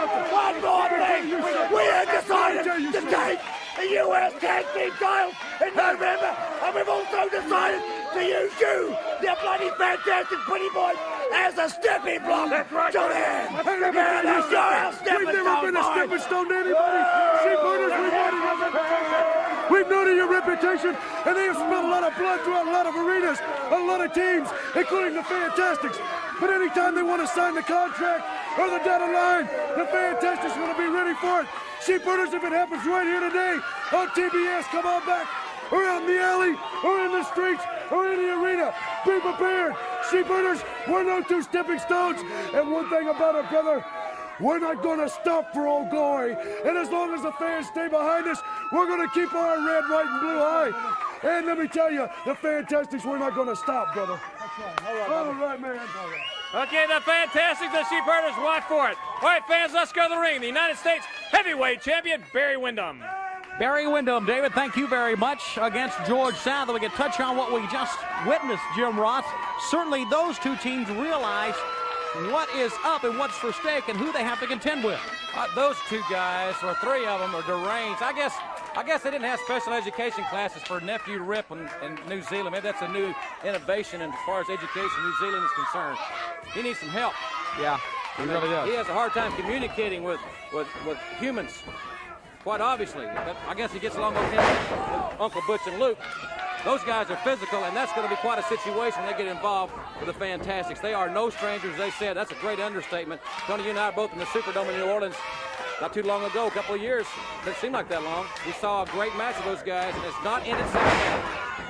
we have decided to take the U.S. Tag Team title in November, and we've also decided to use you, the bloody Fantastic Pretty Boy, as a stepping block to the end. That's your stepping stone. We've never been a stepping stone to anybody. Sheep Herders, we've already We've known of your reputation, and they have spilled a lot of blood throughout a lot of arenas, a lot of teams, including the Fantastics. But anytime they want to sign the contract or the dotted line, the Fantastics want to be ready for it. Sheepherders, if it happens right here today on TBS, come on back, or out in the alley, or in the streets, or in the arena. Be prepared. Sheepherders, we're no two stepping stones. And one thing about it, brother, we're not going to stop for Old Glory. And as long as the fans stay behind us, we're going to keep our red, white, and blue high. And let me tell you, the Fantastics, we're not going to stop, brother. That's right. All right, man. All right. Okay, the Fantastics, the Sheepherders, watch for it. All right, fans, let's go to the ring. The United States heavyweight champion, Barry Windham. Barry Windham, David, thank you very much, against George South. And we can touch on what we just witnessed, Jim Ross. Certainly those two teams realize what is up and what's for stake and who they have to contend with. Those two guys, or three of them, are deranged. I guess they didn't have special education classes for Nephew Rip in New Zealand. Maybe that's a new innovation as far as education in New Zealand is concerned. He needs some help. Yeah, he really does. He has a hard time communicating with humans, quite obviously. But I guess he gets along with Uncle Butch and Luke. Those guys are physical, and that's going to be quite a situation when they get involved with the Fantastics. They are no strangers, they said. That's a great understatement. Tony, you and I are both in the Superdome in New Orleans not too long ago, a couple of years. Doesn't seem like that long. We saw a great match of those guys, and it's not ended second.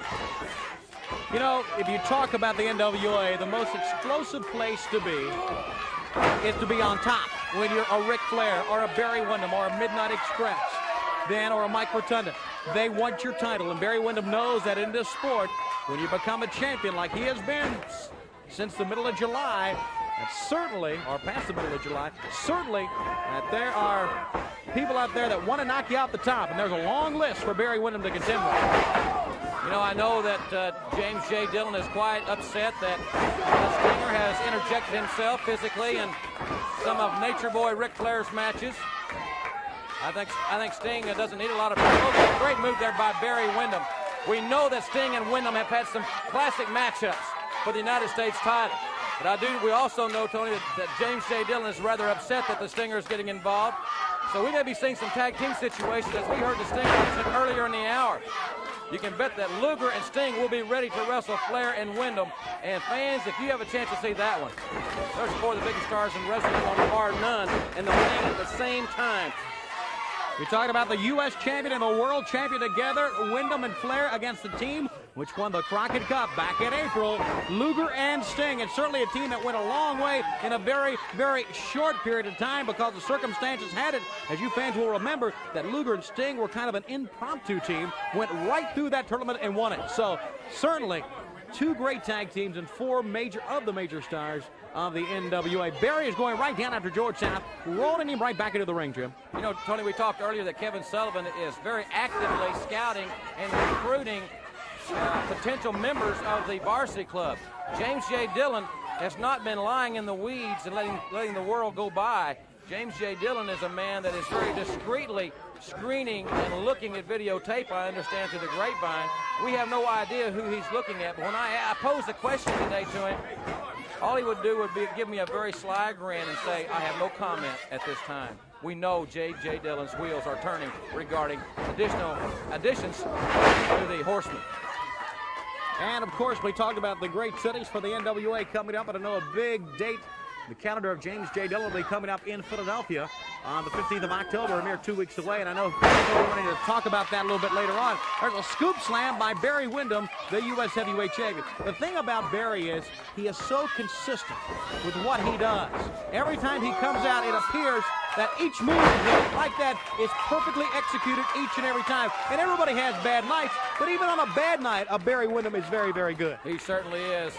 You know, if you talk about the NWA, the most explosive place to be is to be on top. When you're a Ric Flair or a Barry Windham or a Midnight Express, then or a Mike Rotunda, they want your title. And Barry Windham knows that in this sport, when you become a champion like he has been since the middle of July, that certainly, or past the middle of July, certainly that there are people out there that want to knock you off the top. And there's a long list for Barry Windham to contend with. You know, I know that James J. Dillon is quite upset that Stinger has interjected himself physically in some of Nature Boy Ric Flair's matches. I think Sting doesn't need a lot of promotion. Great move there by Barry Windham. We know that Sting and Windham have had some classic matchups for the United States title. But we also know, Tony, that James J. Dillon is rather upset that the Stinger is getting involved. So we may be seeing some tag team situations, as we heard the Stinger mention earlier in the hour. You can bet that Luger and Sting will be ready to wrestle Flair and Windham. And fans, if you have a chance to see that one, there's four of the biggest stars in wrestling on bar none in the ring at the same time. We're talking about the U.S. champion and the world champion together, Windham and Flair against the team which won the Crockett Cup back in April, Luger and Sting. And certainly a team that went a long way in a very, very short period of time because the circumstances had it. As you fans will remember, that Luger and Sting were kind of an impromptu team, went right through that tournament and won it. So certainly two great tag teams and four of the major stars of the NWA. Barry is going right down after George South, rolling him right back into the ring, Jim. You know, Tony, we talked earlier that Kevin Sullivan is very actively scouting and recruiting potential members of the varsity club. James J. Dillon has not been lying in the weeds and letting the world go by. James J. Dillon is a man that is very discreetly screening and looking at videotape, I understand, through the grapevine. We have no idea who he's looking at, but when I posed a question today to him, all he would do would be give me a very sly grin and say, I have no comment at this time. We know J.J. Dillon's wheels are turning regarding additions to the Horsemen. And, of course, we talked about the great cities for the NWA coming up, but I know a big date. The calendar of James J. Dillon will be coming up in Philadelphia on the 15th of October, a mere 2 weeks away. And I know we're wanting to talk about that a little bit later on. There's a scoop slam by Barry Windham, the U.S. heavyweight champion. The thing about Barry is he is so consistent with what he does. Every time he comes out, it appears that each move like that is perfectly executed each and every time. And everybody has bad nights, but even on a bad night, a Barry Windham is very, very good. He certainly is.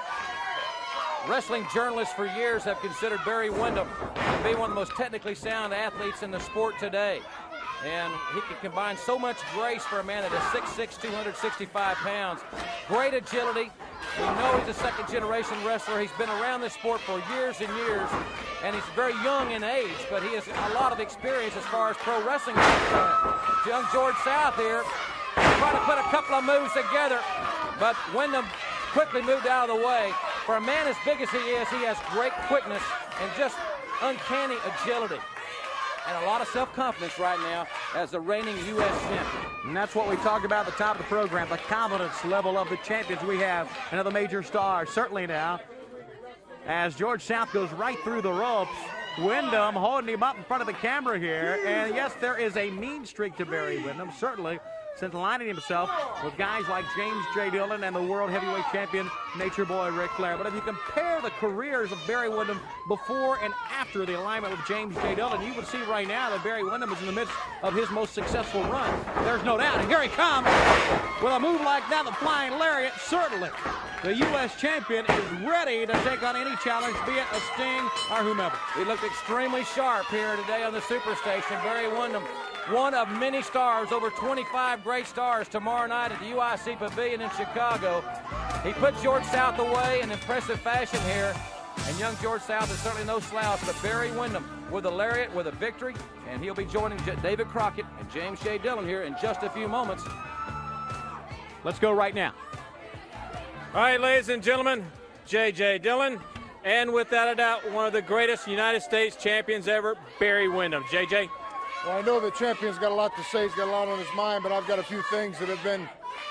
Wrestling journalists for years have considered Barry Windham to be one of the most technically sound athletes in the sport today. And he can combine so much grace for a man that is 6'6", 265 pounds. Great agility. We know he's a second-generation wrestler. He's been around this sport for years and years, and he's very young in age, but he has a lot of experience as far as pro wrestling is concerned. Young George South here trying to put a couple of moves together, but Windham quickly moved out of the way. For a man as big as he has great quickness and just uncanny agility. and a lot of self-confidence right now as the reigning U.S. champion. And that's what we talked about at the top of the program, the confidence level of the champions we have and of the major stars. Certainly now, as George South goes right through the ropes, Windham holding him up in front of the camera here. And yes, there is a mean streak to Barry Windham, certainly, since aligning himself with guys like James J. Dillon and the world heavyweight champion Nature Boy Ric Flair. But if you compare the careers of Barry Windham before and after the alignment with James J. Dillon, you would see right now that Barry Windham is in the midst of his most successful run. There's no doubt. And here he comes with a move like that, the flying lariat. Certainly, the U.S. champion is ready to take on any challenge, be it a Sting or whomever. He looked extremely sharp here today on the Superstation. Barry Windham, one of many stars, over 25 great stars tomorrow night at the UIC Pavilion in Chicago. He put George South away in impressive fashion here, and young George South is certainly no slouch, but Barry Windham with a lariat, with a victory, and he'll be joining David Crockett and James J. Dillon here in just a few moments. Let's go right now. All right, ladies and gentlemen, J.J. Dillon, and without a doubt, one of the greatest United States champions ever, Barry Windham. J.J.? Well, I know the champion's got a lot to say. He's got a lot on his mind, but I've got a few things that have been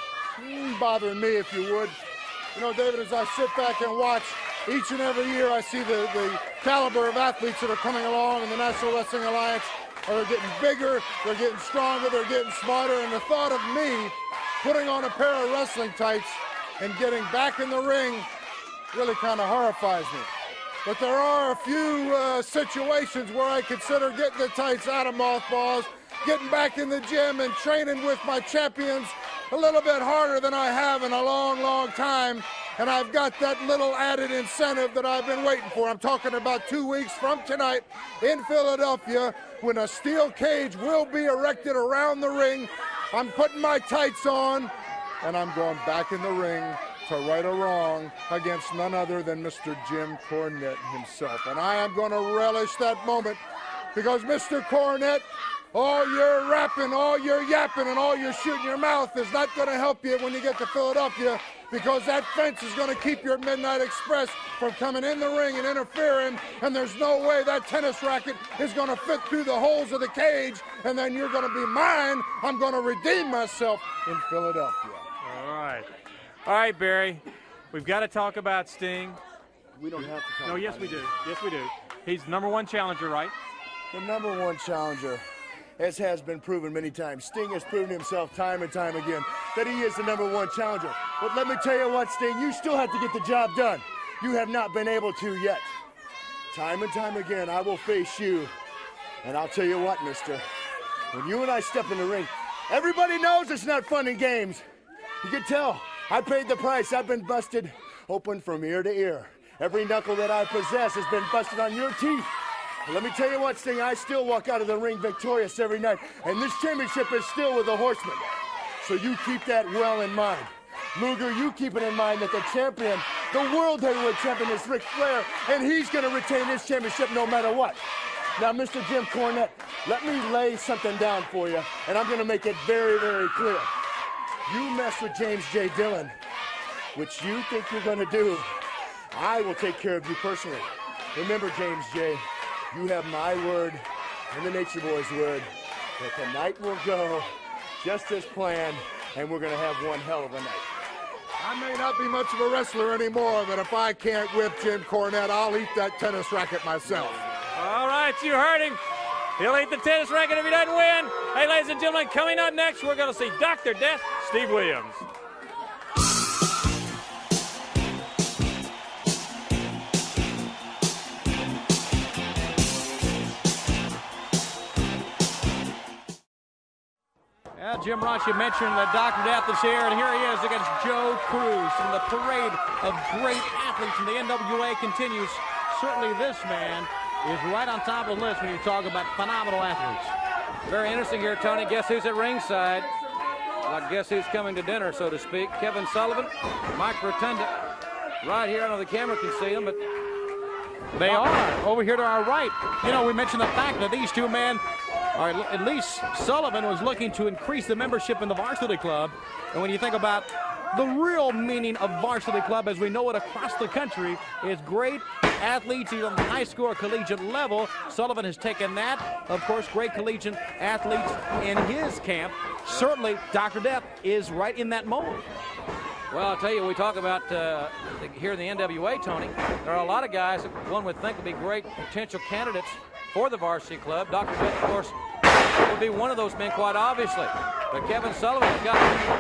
bothering me, if you would. You know, David, as I sit back and watch, each and every year I see the caliber of athletes that are coming along in the National Wrestling Alliance. They're getting bigger, they're getting stronger, they're getting smarter, and the thought of me putting on a pair of wrestling tights and getting back in the ring really kind of horrifies me. But there are a few situations where I consider getting the tights out of mothballs, getting back in the gym and training with my champions a little bit harder than I have in a long, long time. And I've got that little added incentive that I've been waiting for. I'm talking about 2 weeks from tonight in Philadelphia, when a steel cage will be erected around the ring. I'm putting my tights on, and I'm going back in the ring to right a wrong against none other than Mr. Jim Cornette himself. And I am going to relish that moment, because Mr. Cornette, all your rapping, all your yapping, and all your shooting your mouth is not going to help you when you get to Philadelphia, because that fence is going to keep your Midnight Express from coming in the ring and interfering, and there's no way that tennis racket is going to fit through the holes of the cage, and then you're going to be mine. I'm going to redeem myself in Philadelphia. All right. All right, Barry, we've got to talk about Sting. We don't have to talk No, yes, we do. Yes, we do. He's #1 challenger, right? The #1 challenger, as has been proven many times. Sting has proven himself time and time again that he is the #1 challenger. But let me tell you what, Sting, you still have to get the job done. You have not been able to yet. Time and time again, I will face you. And I'll tell you what, mister, when you and I step in the ring, everybody knows it's not fun and games. You can tell. I paid the price. I've been busted open from ear to ear. Every knuckle that I possess has been busted on your teeth. But let me tell you what, Sting, I still walk out of the ring victorious every night. And this championship is still with the Horsemen. So you keep that well in mind. Luger, you keep it in mind that the champion, the world heavyweight champion, is Ric Flair, and he's going to retain his championship no matter what. Now, Mr. Jim Cornette, let me lay something down for you, and I'm going to make it very, very clear. You mess with James J. Dillon, which you think you're going to do, I will take care of you personally. Remember, James J., you have my word and the Nature Boy's word that the night will go just as planned, and we're going to have one hell of a night. I may not be much of a wrestler anymore, but if I can't whip Jim Cornette, I'll eat that tennis racket myself. All right, you heard him. He'll eat the tennis racket if he doesn't win. Hey, ladies and gentlemen, coming up next, we're going to see Dr. Death, Steve Williams. Yeah, Jim Ross, you mentioned that Dr. Death is here, and here he is against Joe Cruz. And the parade of great athletes in the NWA continues. Certainly this man is right on top of the list when you talk about phenomenal athletes. Very interesting here, Tony. Guess who's at ringside? I guess who's coming to dinner, so to speak. Kevin Sullivan, Mike Rotunda. Right here, I know the camera can see them, but they are over here to our right. You know, we mentioned the fact that these two men, or at least Sullivan, was looking to increase the membership in the Varsity Club. And when you think about the real meaning of Varsity Club as we know it across the country, is great athletes, even on the high school or collegiate level. Sullivan has taken that. Of course, great collegiate athletes in his camp. Certainly, Dr. Death is right in that mold. Well, I'll tell you, we talk about here in the NWA, Tony, there are a lot of guys that one would think would be great potential candidates for the varsity club. Dr. Death, of course, would be one of those men, quite obviously. But Kevin Sullivan's got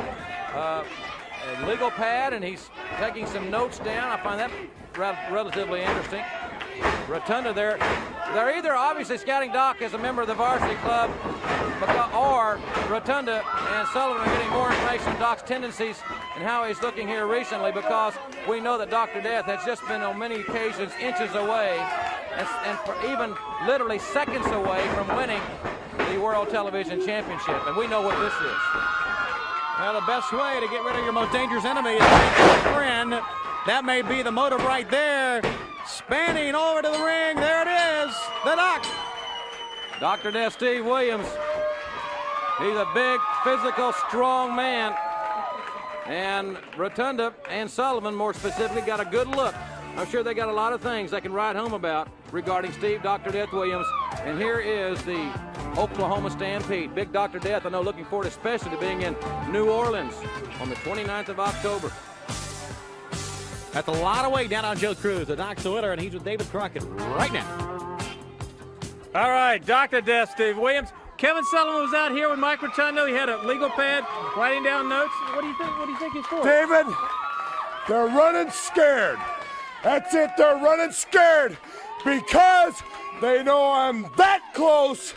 a legal pad, and he's taking some notes down. I find that relatively interesting. Rotunda, they're either obviously scouting Doc as a member of the varsity club, or Rotunda and Sullivan are getting more information on Doc's tendencies and how he's looking here recently, because we know that Dr. Death has just been on many occasions inches away and for even literally seconds away from winning the World Television Championship, and we know what this is. Well, the best way to get rid of your most dangerous enemy is to make a friend. That may be the motive right there. Spanning over to the ring. There it is. The Doc. Dr. Death Steve Williams. He's a big, physical, strong man. And Rotunda and Sullivan, more specifically, got a good look. I'm sure they got a lot of things they can write home about regarding Steve Dr. Death Williams. And here is the Oklahoma Stampede. Big Dr. Death, I know, looking forward especially to being in New Orleans on the 29th of October. That's a lot of weight down on Joe Cruz. The Doc's the winner, and he's with David Crockett right now. All right, Dr. Death Steve Williams. Kevin Sullivan was out here with Mike Rotundo. He had a legal pad writing down notes. What do you think? What do you think he's for? David, they're running scared. That's it. They're running scared because they know I'm that close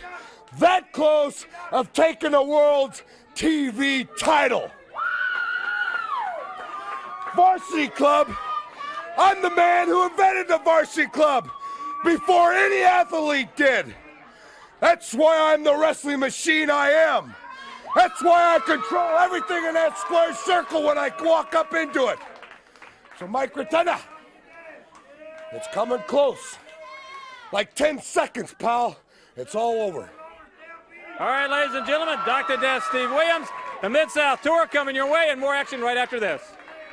of taking the world's TV title. Varsity Club. I'm the man who invented the Varsity Club before any athlete did. That's why I'm the wrestling machine I am. That's why I control everything in that square circle when I walk up into it. So Mike Rotunda, it's coming close. Like 10 seconds, pal. It's all over. All right, ladies and gentlemen, Dr. Death Steve Williams, the Mid-South Tour coming your way, and more action right after this.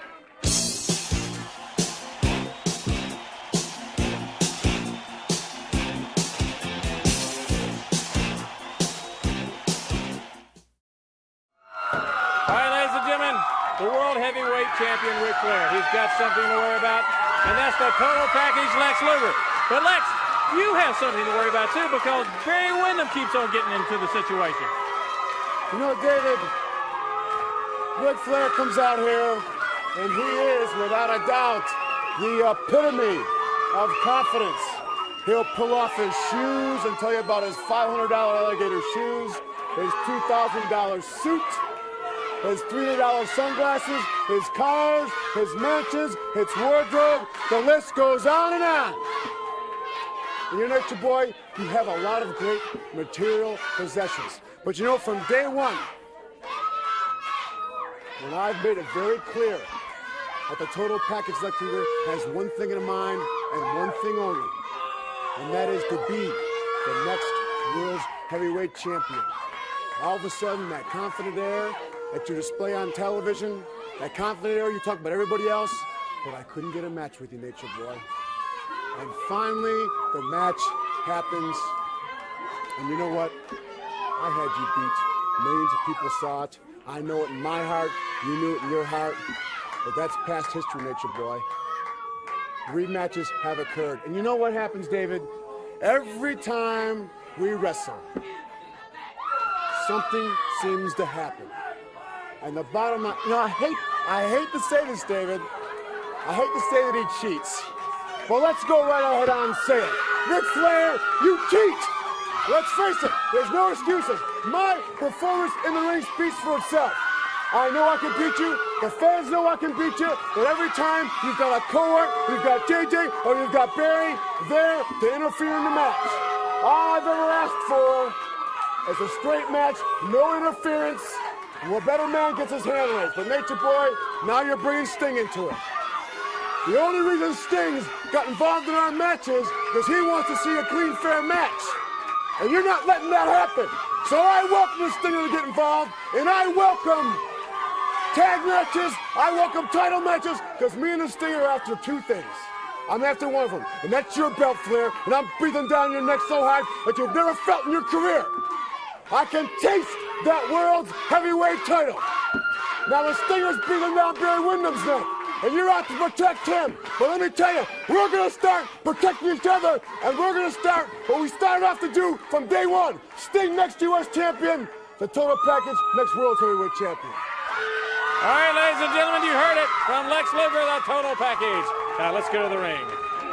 The world heavyweight champion, Ric Flair. He's got something to worry about, and that's the total package, Lex Luger. But Lex, you have something to worry about too, because Barry Windham keeps on getting into the situation. You know, David, Ric Flair comes out here, and he is, without a doubt, the epitome of confidence. He'll pull off his shoes and tell you about his $500 alligator shoes, his $2,000 suit, his $300 sunglasses, his cars, his mansions, his wardrobe. The list goes on and on. And you know, Nature Boy, you have a lot of great material possessions. But you know, from day one, when I've made it very clear that the total package Lex Luger has one thing in mind and one thing only, and that is to be the next world's heavyweight champion. All of a sudden, that confident air that you display on television, that confident air you talk about everybody else, but I couldn't get a match with you, Nature Boy. And finally, the match happens, and you know what? I had you beat. Millions of people saw it. I know it in my heart. You knew it in your heart. But that's past history, Nature Boy. Rematches have occurred. And you know what happens, David? Every time we wrestle, something seems to happen. And the bottom line, you know, I hate to say this, David. I hate to say that he cheats. But let's go right ahead on and say it. Ric Flair, you cheat! Let's face it, there's no excuses. My performance in the ring speaks for itself. I know I can beat you, the fans know I can beat you, but every time you've got a cohort, you've got JJ, or you've got Barry there to interfere in the match. All I've ever asked for is a straight match, no interference, and a better man gets his hand raised. But Nature Boy, now you're bringing Sting into it. The only reason Sting's got involved in our match is because he wants to see a clean, fair match. And you're not letting that happen. So I welcome the Stinger to get involved, and I welcome tag matches, I welcome title matches, because me and the Stinger are after two things. I'm after one of them, and that's your belt, Flair, and I'm breathing down your neck so hard that you've never felt in your career. I can taste that world's heavyweight title. Now the Stinger's breathing down Barry Windham's neck, and you're out to protect him. But let me tell you, we're going to start protecting each other, and we're going to start what we started off to do from day one. Sting, next U.S. champion, the total package, next world heavyweight champion. All right, ladies and gentlemen, you heard it from Lex Luger, the total package. Now let's go to the ring.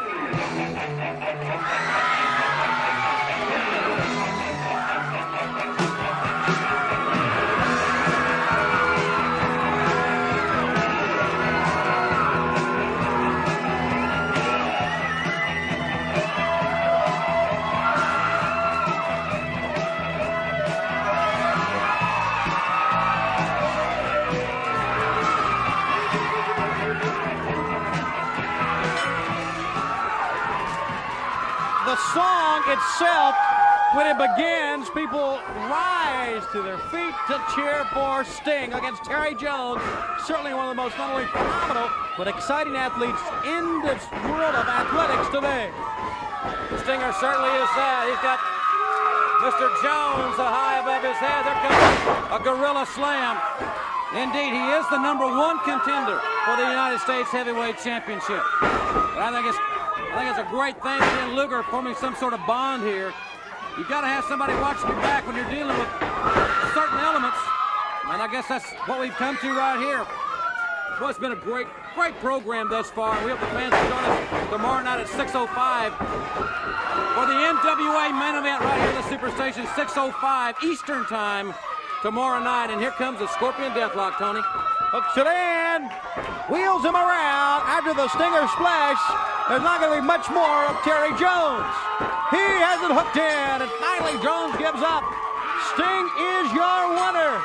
The song itself, when it begins, people rise to their feet to cheer for Sting against Terry Jones. Certainly one of the most not only phenomenal, but exciting athletes in this world of athletics today. Stinger certainly is that. He's got Mr. Jones high above his head. There comes a gorilla slam. Indeed, he is the #1 contender for the United States Heavyweight Championship. But I think it's a great thing in Luger forming some sort of bond here. You've got to have somebody watching your back when you're dealing with certain elements. And I guess that's what we've come to right here. Well, it's been a great program thus far. We hope the fans will join us tomorrow night at 6:05 for the NWA main event right here at the Superstation, 6:05 Eastern Time tomorrow night. And here comes the Scorpion Deathlock, Tony. Hooks it in, wheels him around after the Stinger splash. There's not going to be much more of Terry Jones. He has it hooked in, and finally Jones gives up. Sting is your winner.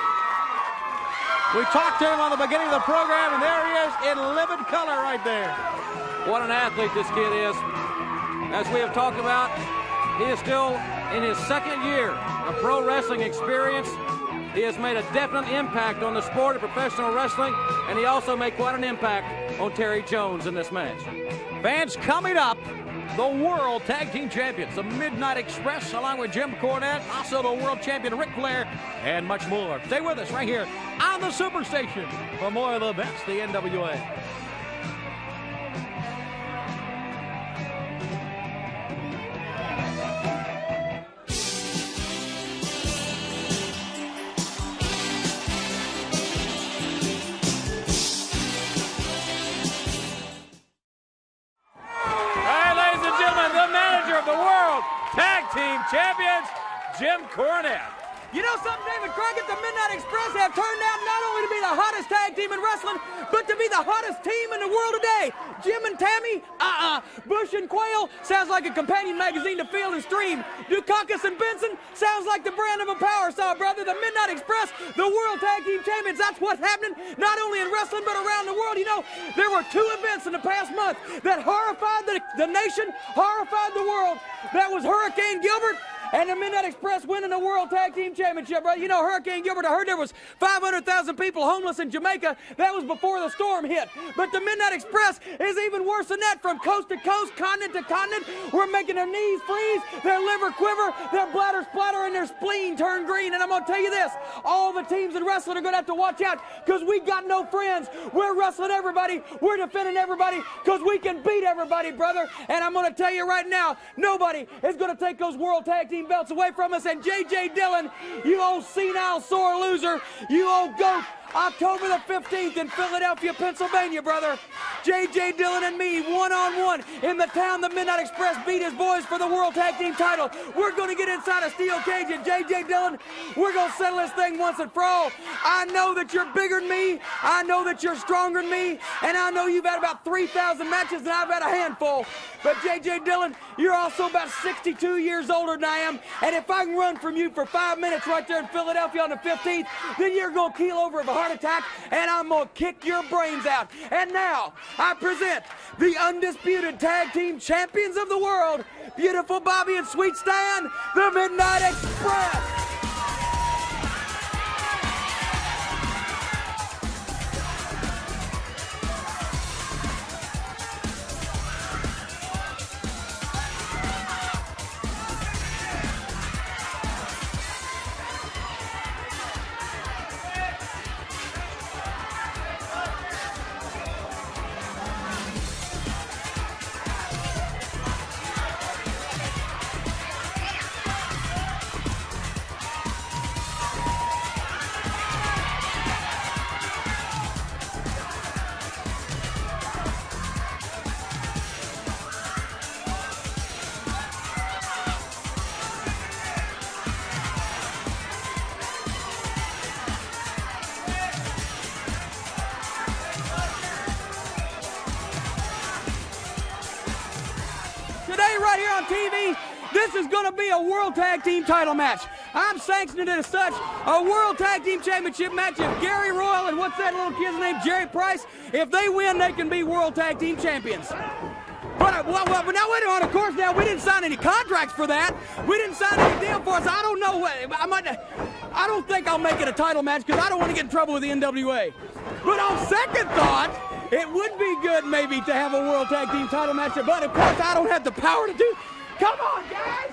We talked to him on the beginning of the program, and there he is in livid color right there. What an athlete this kid is. As we have talked about, he is still in his second year of pro wrestling experience. He has made a definite impact on the sport of professional wrestling, and he also made quite an impact on Terry Jones in this match. Fans, coming up, the World Tag Team Champions, the Midnight Express, along with Jim Cornette, also the World Champion Ric Flair, and much more. Stay with us right here on the Superstation for more of the best, the NWA. Tag Team Champions, Jim Cornette. You know something, David Crockett? The Midnight Express have turned out not only to be the hottest tag team in wrestling, but to be the hottest team in the world today. Jim and Tammy, Bush and Quail sounds like a companion magazine to Field and Stream. Dukakis and Benson sounds like the brand of a power saw, brother. The Midnight Express, the World Tag Team Champions, that's what's happening not only in wrestling but around the world. You know, there were 2 events in the past month that horrified the nation, horrified the world. That was Hurricane Gilbert and the Midnight Express winning the World Tag Team Championship, right? You know, Hurricane Gilbert, I heard there was 500,000 people homeless in Jamaica. That was before the storm hit. But the Midnight Express is even worse than that. From coast to coast, continent to continent, we're making their knees freeze, their liver quiver, their bladder splatter, and their spleen turn green. And I'm going to tell you this, all the teams in wrestling are going to have to watch out because we got no friends. We're wrestling everybody. We're defending everybody because we can beat everybody, brother. And I'm going to tell you right now, nobody is going to take those World Tag Team belts away from us. And J.J. Dillon, you old senile sore loser, you old goat, October the 15th in Philadelphia, Pennsylvania, brother. J.J. Dillon and me, one-on-one in the town the Midnight Express beat his boys for the World Tag Team title. We're going to get inside a steel cage, and J.J. Dillon, we're going to settle this thing once and for all. I know that you're bigger than me. I know that you're stronger than me. And I know you've had about 3,000 matches, and I've had a handful. But J.J. Dillon, you're also about 62 years older than I am. And if I can run from you for 5 minutes right there in Philadelphia on the 15th, then you're going to keel over of a heart attack, and I'm going to kick your brains out. And now, I present the undisputed tag team champions of the world, Beautiful Bobby and Sweet Stan, the Midnight Express. here on TV, this is going to be a World Tag Team title match. I'm sanctioning it as such, a World Tag Team Championship match. If Gary Royal and what's that little kid's name, Jerry Price, if they win, they can be World Tag Team Champions. But now wait a minute, of course, now we didn't sign any contracts for that. We didn't sign any deal for us. I don't know what, I don't think I'll make it a title match because I don't want to get in trouble with the NWA. But on second thought, it would be good maybe to have a World Tag Team title match, but of course I don't have the power to do. Come on, guys!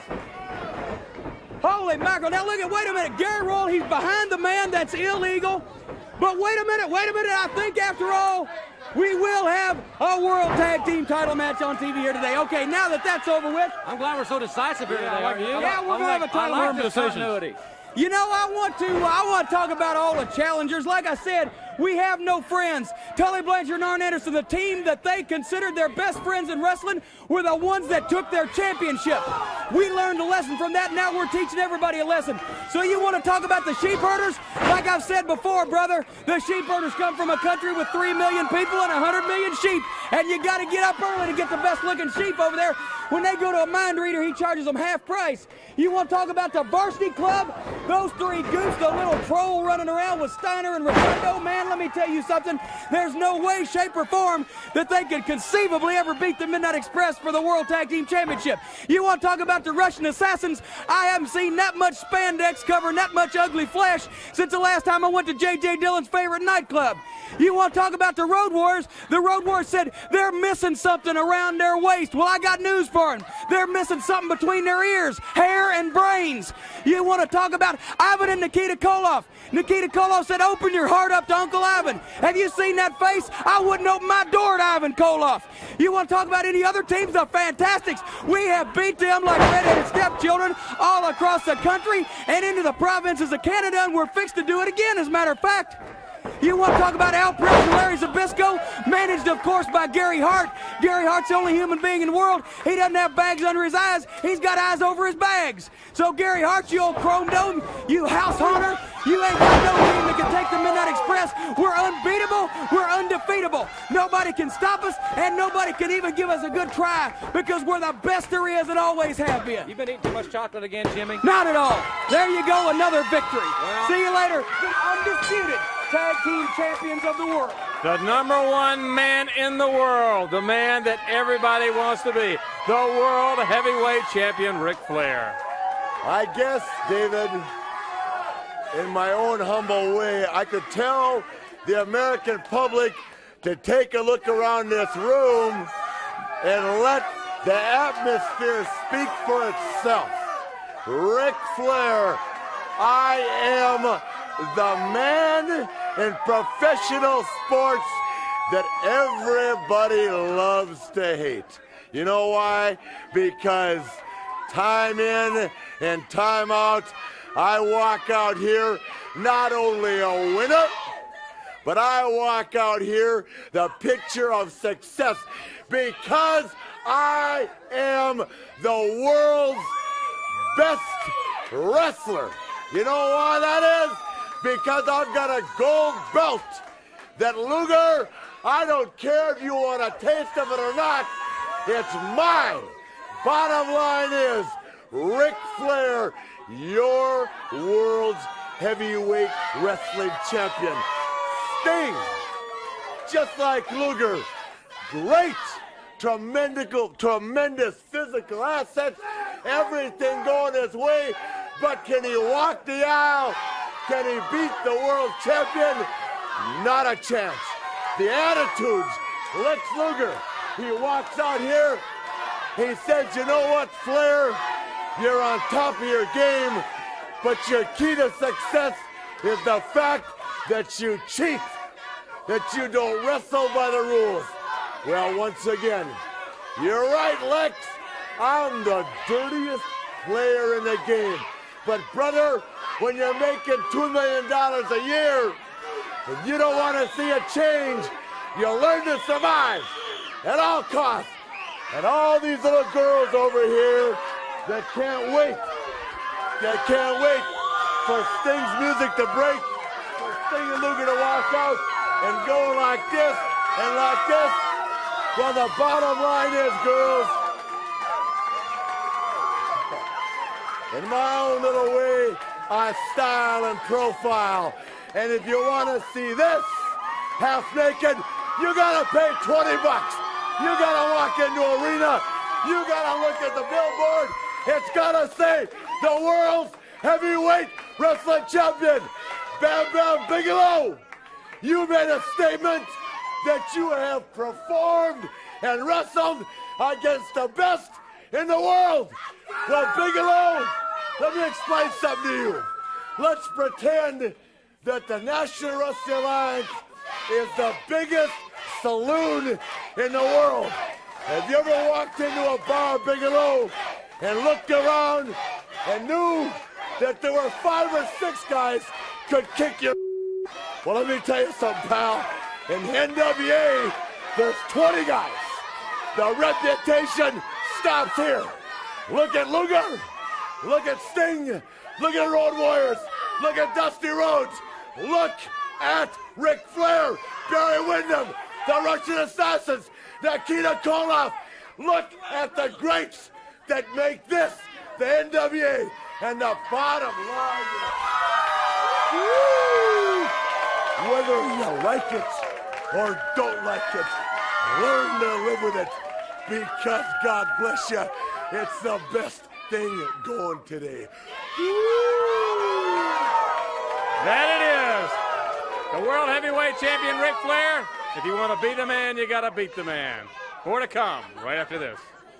Holy mackerel. Now look at, wait a minute, Gary Royal, he's behind the man, that's illegal. But wait a minute, I think after all, we will have a World Tag Team title match on TV here today. Okay, now that that's over with. I'm glad we're so decisive here today, aren't you? Yeah, we're going to have a title match. You know, I want to talk about all the challengers. Like I said, we have no friends. Tully Blanchard and Arn Anderson, the team that they considered their best friends in wrestling, were the ones that took their championship. We learned a lesson from that. Now we're teaching everybody a lesson. So you want to talk about the sheep herders? Like I've said before, brother, the sheep herders come from a country with 3 million people and 100 million sheep. And you got to get up early to get the best looking sheep over there. When they go to a mind reader, he charges them half price. You want to talk about the Varsity Club? Those three goofs, the little troll running around with Steiner and Ricardo, man, let me tell you something. There's no way, shape, or form that they could conceivably ever beat the Midnight Express for the World Tag Team Championship. You want to talk about the Russian Assassins? I haven't seen that much spandex covering that much ugly flesh since the last time I went to J.J. Dillon's favorite nightclub. You want to talk about the Road Warriors? The Road Warriors said they're missing something around their waist. Well, I got news for them. They're missing something between their ears, hair, and brains. You want to talk about Ivan and Nikita Koloff? Nikita Koloff said, open your heart up to Uncle Ivan. Have you seen that face? I wouldn't open my door to Ivan Koloff. You want to talk about any other teams? The Fantastics. We have beat them like red-headed stepchildren all across the country and into the provinces of Canada, and we're fixed to do it again, as a matter of fact. You want to talk about Al Prince and Larry Zbyszko? Managed, of course, by Gary Hart. Gary Hart's the only human being in the world. He doesn't have bags under his eyes. He's got eyes over his bags. So Gary Hart, you old chrome dome, you house haunter, you ain't got no team that can take the Midnight Express. We're unbeatable. We're undefeatable. Nobody can stop us, and nobody can even give us a good try because we're the best there is and always have been. You've been eating too much chocolate again, Jimmy? Not at all. There you go, another victory. Well, see you later. The undisputed Tag Team Champions of the world. The #1 man in the world, the man that everybody wants to be, the World Heavyweight Champion, Ric Flair. I guess, David, in my own humble way, I could tell the American public to take a look around this room and let the atmosphere speak for itself. Ric Flair, I am the man in professional sports that everybody loves to hate. You know why? Because time in and time out, I walk out here not only a winner, but I walk out here the picture of success because I am the world's best wrestler. You know why that is? Because I've got a gold belt that, Luger, I don't care if you want a taste of it or not, it's mine. Bottom line is, Ric Flair, your world's heavyweight wrestling champion. Sting, just like Luger, great, tremendous physical assets, everything going his way, but can he walk the aisle? Can he beat the world champion? Not a chance. The attitudes, Lex Luger, he walks out here, he says, you know what, Flair, you're on top of your game, but your key to success is the fact that you cheat, that you don't wrestle by the rules. Well, once again, you're right, Lex, I'm the dirtiest player in the game. But brother, when you're making $2 million a year, if you don't want to see a change, you learn to survive at all costs. And all these little girls over here that can't wait for Sting's music to break, for Sting and Luger to walk out and go like this and like this. Well, the bottom line is, girls, in my own little way on style and profile. And if you want to see this half naked, you gotta pay 20 bucks. You gotta walk into arena. You gotta look at the billboard. It's gotta say the world's heavyweight wrestling champion, Bam Bam Bigelow. You made a statement that you have performed and wrestled against the best in the world. Well, Bigelow, let me explain something to you. Let's pretend that the National Wrestling Alliance is the biggest saloon in the world. Have you ever walked into a bar, Bigelow, and looked around and knew that there were 5 or 6 guys could kick your? Well, let me tell you something, pal. In the NWA, there's 20 guys. The reputation stops here. Look at Luger. Look at Sting. Look at Road Warriors. Look at Dusty Rhodes. Look at Ric Flair, Barry Windham, the Russian Assassins, Nikita Koloff. Look at the greats that make this the NWA. And the bottom line is, whether you like it or don't like it, learn to live with it, because God bless you, it's the best thing going today. That it is. The World Heavyweight Champion Ric Flair. If you want to beat the man, you got to beat the man. More to come right after this.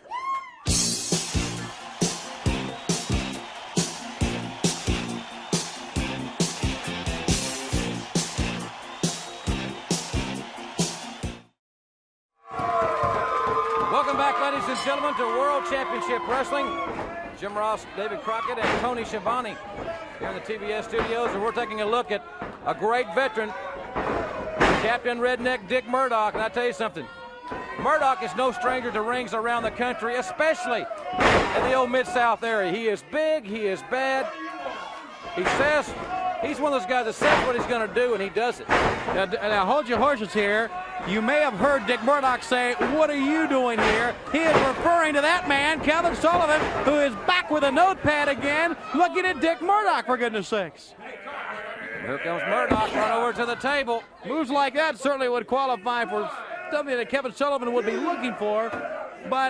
Welcome back, ladies and gentlemen, to World Championship Wrestling. Jim Ross, David Crockett, and Tony Schiavone here in the TBS studios, and we're taking a look at a great veteran, Captain Redneck Dick Murdoch. And I tell you something, Murdoch is no stranger to rings around the country, especially in the old Mid-South area. He is big, he is bad. He says, he's one of those guys that says what he's going to do, and he does it. Now hold your horses here. You may have heard Dick Murdoch say, "What are you doing here?" He is referring to that man, Kevin Sullivan, who is back with a notepad again, looking at Dick Murdoch, for goodness sakes. Here comes Murdoch, run over to the table. Moves like that certainly would qualify for something that Kevin Sullivan would be looking for, but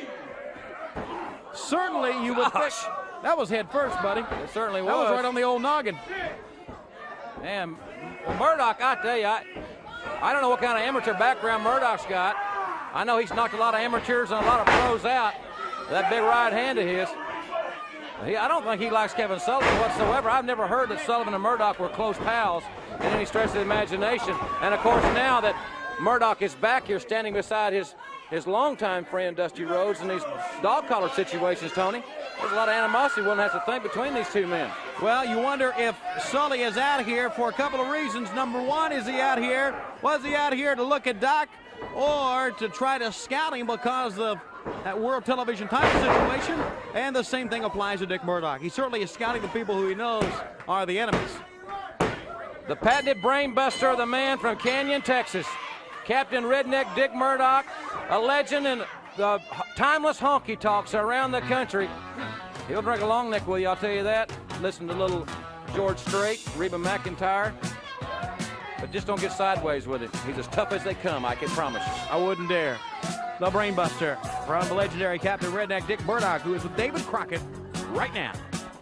certainly you would think. That was head first, buddy. It certainly was. That was right on the old noggin. And Murdoch, I tell you, I don't know what kind of amateur background Murdoch's got. I know he's knocked a lot of amateurs and a lot of pros out. That big right hand of his. I don't think he likes Kevin Sullivan whatsoever. I've never heard that Sullivan and Murdoch were close pals in any stretch of the imagination. And of course, now that Murdoch is back here standing beside his longtime friend Dusty Rhodes in these dog collar situations, Tony, there's a lot of animosity one has to think between these two men. Well, you wonder if Sully is out here for a couple of reasons. Number one, was he out here to look at Doc, or to try to scout him because of that World Television title situation? And the same thing applies to Dick Murdoch. He certainly is scouting the people who he knows are the enemies. The patented brain buster, the man from Canyon, Texas, Captain Redneck Dick Murdoch, a legend in the timeless honky talks around the country. He'll drink a long neck with you, I'll tell you that. Listen to little George Strait, Reba McEntire. But just don't get sideways with it. He's as tough as they come, I can promise you. I wouldn't dare. The Brainbuster from the legendary Captain Redneck Dick Murdoch, who is with David Crockett right now.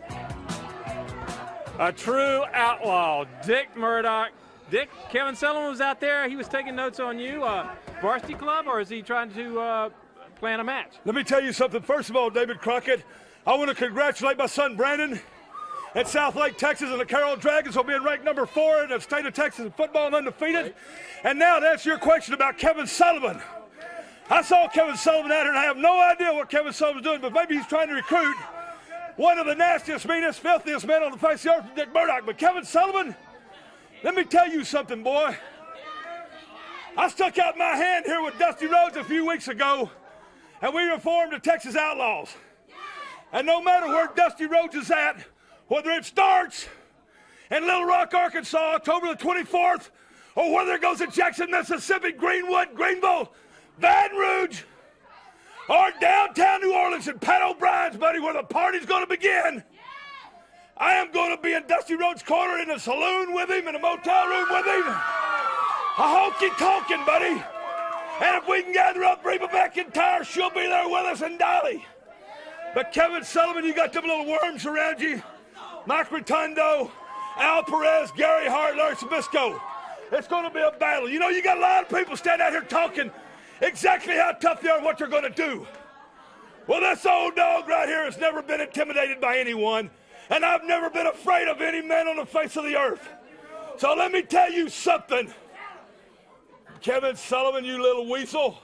A true outlaw, Dick Murdoch. Dick, Kevin Sullivan was out there. He was taking notes on you. Varsity Club, or is he trying to plan a match? Let me tell you something. First of all, David Crockett, I want to congratulate my son Brandon at South Lake, Texas, and the Carroll Dragons for being ranked number 4 in the state of Texas in football and undefeated. And now to answer your question about Kevin Sullivan. I saw Kevin Sullivan out here, and I have no idea what Kevin Sullivan's doing, but maybe he's trying to recruit one of the nastiest, meanest, filthiest men on the face of the earth, Dick Murdoch. But Kevin Sullivan, let me tell you something, boy. I stuck out my hand here with Dusty Rhodes a few weeks ago, and we reformed the Texas Outlaws. And no matter where Dusty Rhodes is at, whether it starts in Little Rock, Arkansas, October the 24th, or whether it goes to Jackson, Mississippi, Greenwood, Greenville, Baton Rouge, or downtown New Orleans and Pat O'Brien's, buddy, where the party's going to begin, I am going to be in Dusty Rhodes' corner in a saloon with him, in a motel room with him. A honky-tonkin', buddy. And if we can gather up Reba McEntire, she'll be there with us, and Dolly. But Kevin Sullivan, you got them little worms around you. Mike Rotundo, Al Perez, Gary Hart, Larry Zbyszko. It's going to be a battle. You know, you got a lot of people standing out here talking exactly how tough they are and what they're going to do. Well, this old dog right here has never been intimidated by anyone, and I've never been afraid of any man on the face of the earth. So let me tell you something. Kevin Sullivan, you little weasel.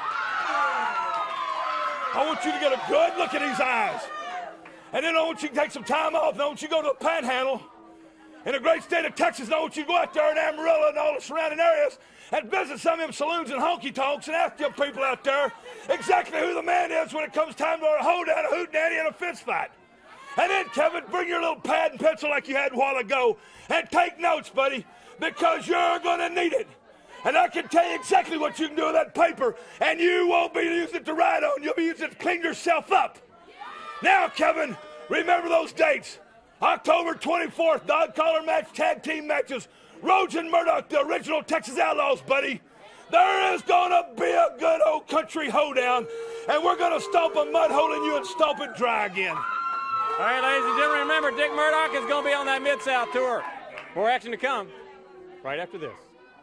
I want you to get a good look in his eyes. And then I want you to take some time off, and I want you to go to the Panhandle in the great state of Texas, and I want you to go out there in Amarillo and all the surrounding areas and visit some of them saloons and honky-tonks and ask them people out there exactly who the man is when it comes time to a hoedown, a hootenanny, and a fist fight. And then, Kevin, bring your little pad and pencil like you had a while ago and take notes, buddy, because you're going to need it. And I can tell you exactly what you can do with that paper, and you won't be using it to write on. You'll be using it to clean yourself up. Now, Kevin, remember those dates. October 24th, dog collar match, tag team matches. Rhodes and Murdoch, the original Texas Outlaws, buddy. There is going to be a good old country hoedown, and we're going to stomp a mud hole in you and stomp it dry again. All right, ladies and gentlemen, remember, Dick Murdoch is going to be on that Mid-South tour. More action to come right after this.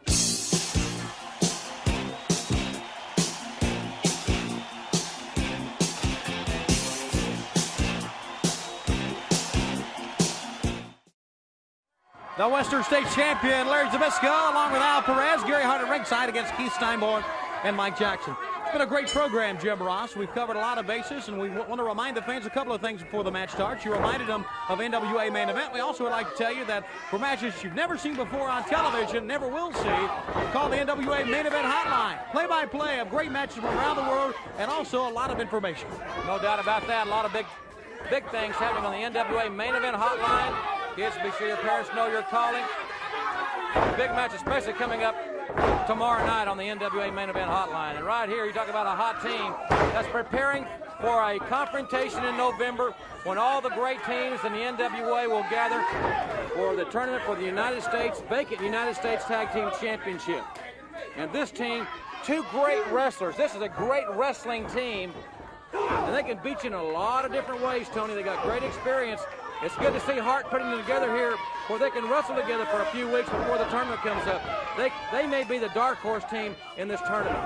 The Western States champion, Larry Zbyszko, along with Al Perez, Gary Hart at ringside against Keith Steinborn and Mike Jackson. It's been a great program, Jim Ross. We've covered a lot of bases, and we want to remind the fans a couple of things before the match starts. You reminded them of NWA Main Event. We also would like to tell you that for matches you've never seen before on television, never will see, call the NWA Main Event Hotline. Play-by-play of great matches from around the world, and also a lot of information. No doubt about that. A lot of big things happening on the NWA Main Event Hotline. Kids, be sure your parents know you're calling. Big match especially coming up tomorrow night on the NWA Main Event Hotline. And right here, you talk about a hot team that's preparing for a confrontation in November when all the great teams in the NWA will gather for the tournament for the United States, vacant United States Tag Team Championship. And this team, two great wrestlers. This is a great wrestling team, and they can beat you in a lot of different ways, Tony. They got great experience. It's good to see Hart putting them together here where they can wrestle together for a few weeks before the tournament comes up. They may be the dark horse team in this tournament.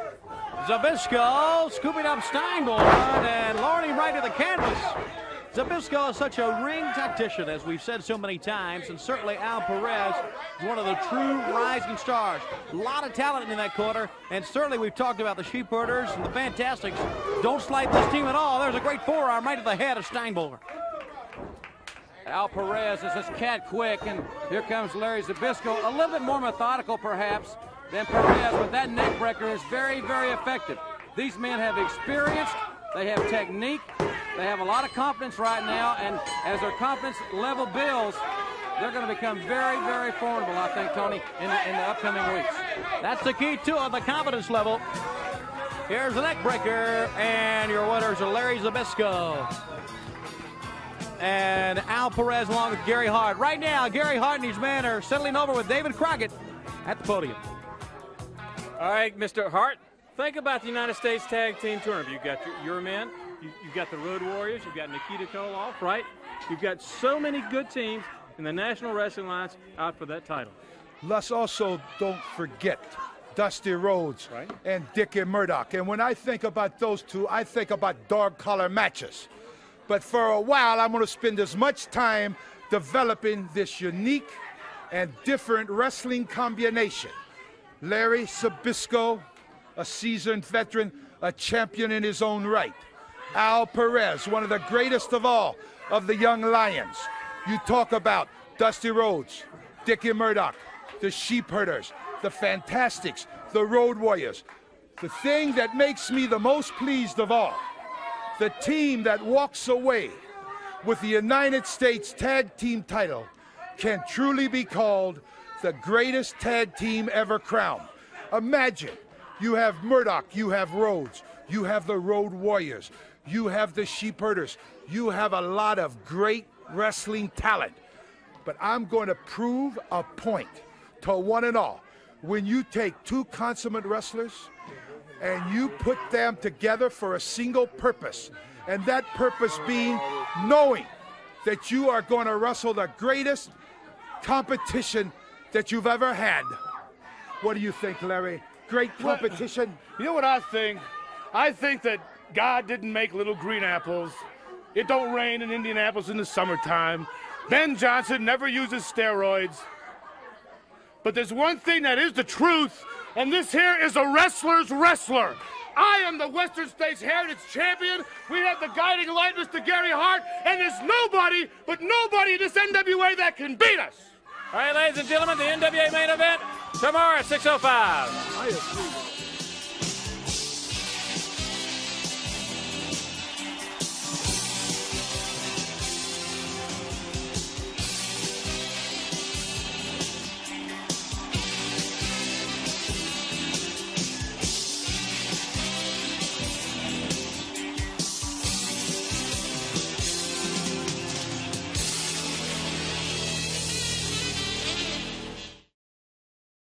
Zbyszko scooping up Steinborn and lowering him right to the canvas. Zbyszko is such a ring tactician, as we've said so many times, and certainly Al Perez is one of the true rising stars. A lot of talent in that corner, and certainly we've talked about the Sheepherders and the Fantastics. Don't slight this team at all. There's a great forearm right to the head of Steinborn. Al Perez is just cat quick, and here comes Larry Zbyszko. A little bit more methodical, perhaps, than Perez, but that neck breaker is very, very effective. These men have experience, they have technique, they have a lot of confidence right now, and as their confidence level builds, they're going to become very, very formidable, I think, Tony, in the upcoming weeks. That's the key to it, the confidence level. Here's the neck breaker, and your winners are Larry Zbyszko and Al Perez along with Gary Hart. Right now, Gary Hart and his men are settling over with David Crockett at the podium. All right, Mr. Hart, think about the United States Tag Team Tournament. You've got your men, you've got the Road Warriors, you've got Nikita Koloff, right? You've got so many good teams in the National Wrestling Alliance out for that title. Let's also don't forget Dusty Rhodes and Dickie Murdoch. And when I think about those two, I think about dog collar matches. But for a while, I'm going to spend as much time developing this unique and different wrestling combination. Larry Zbyszko, a seasoned veteran, a champion in his own right. Al Perez, one of the greatest of all of the young lions. You talk about Dusty Rhodes, Dickie Murdoch, the Sheepherders, the Fantastics, the Road Warriors. The thing that makes me the most pleased of all, the team that walks away with the United States Tag Team title can truly be called the greatest tag team ever crowned. Imagine, you have Murdoch, you have Rhodes, You have the Road Warriors. You have the Sheep Herders. You have a lot of great wrestling talent. But I'm going to prove a point to one and all. When you take two consummate wrestlers and you put them together for a single purpose, and that purpose being knowing that you are going to wrestle the greatest competition that you've ever had. What do you think, Larry? Great competition? Well, you know what I think? I think that God didn't make little green apples. It don't rain in Indianapolis in the summertime. Ben Johnson never uses steroids. But there's one thing that is the truth, and this here is a wrestler's wrestler. I am the Western States Heritage Champion. We have the guiding light, Mr. Gary Hart, and there's nobody in this NWA that can beat us. All right, ladies and gentlemen, the NWA main event tomorrow at 6:05.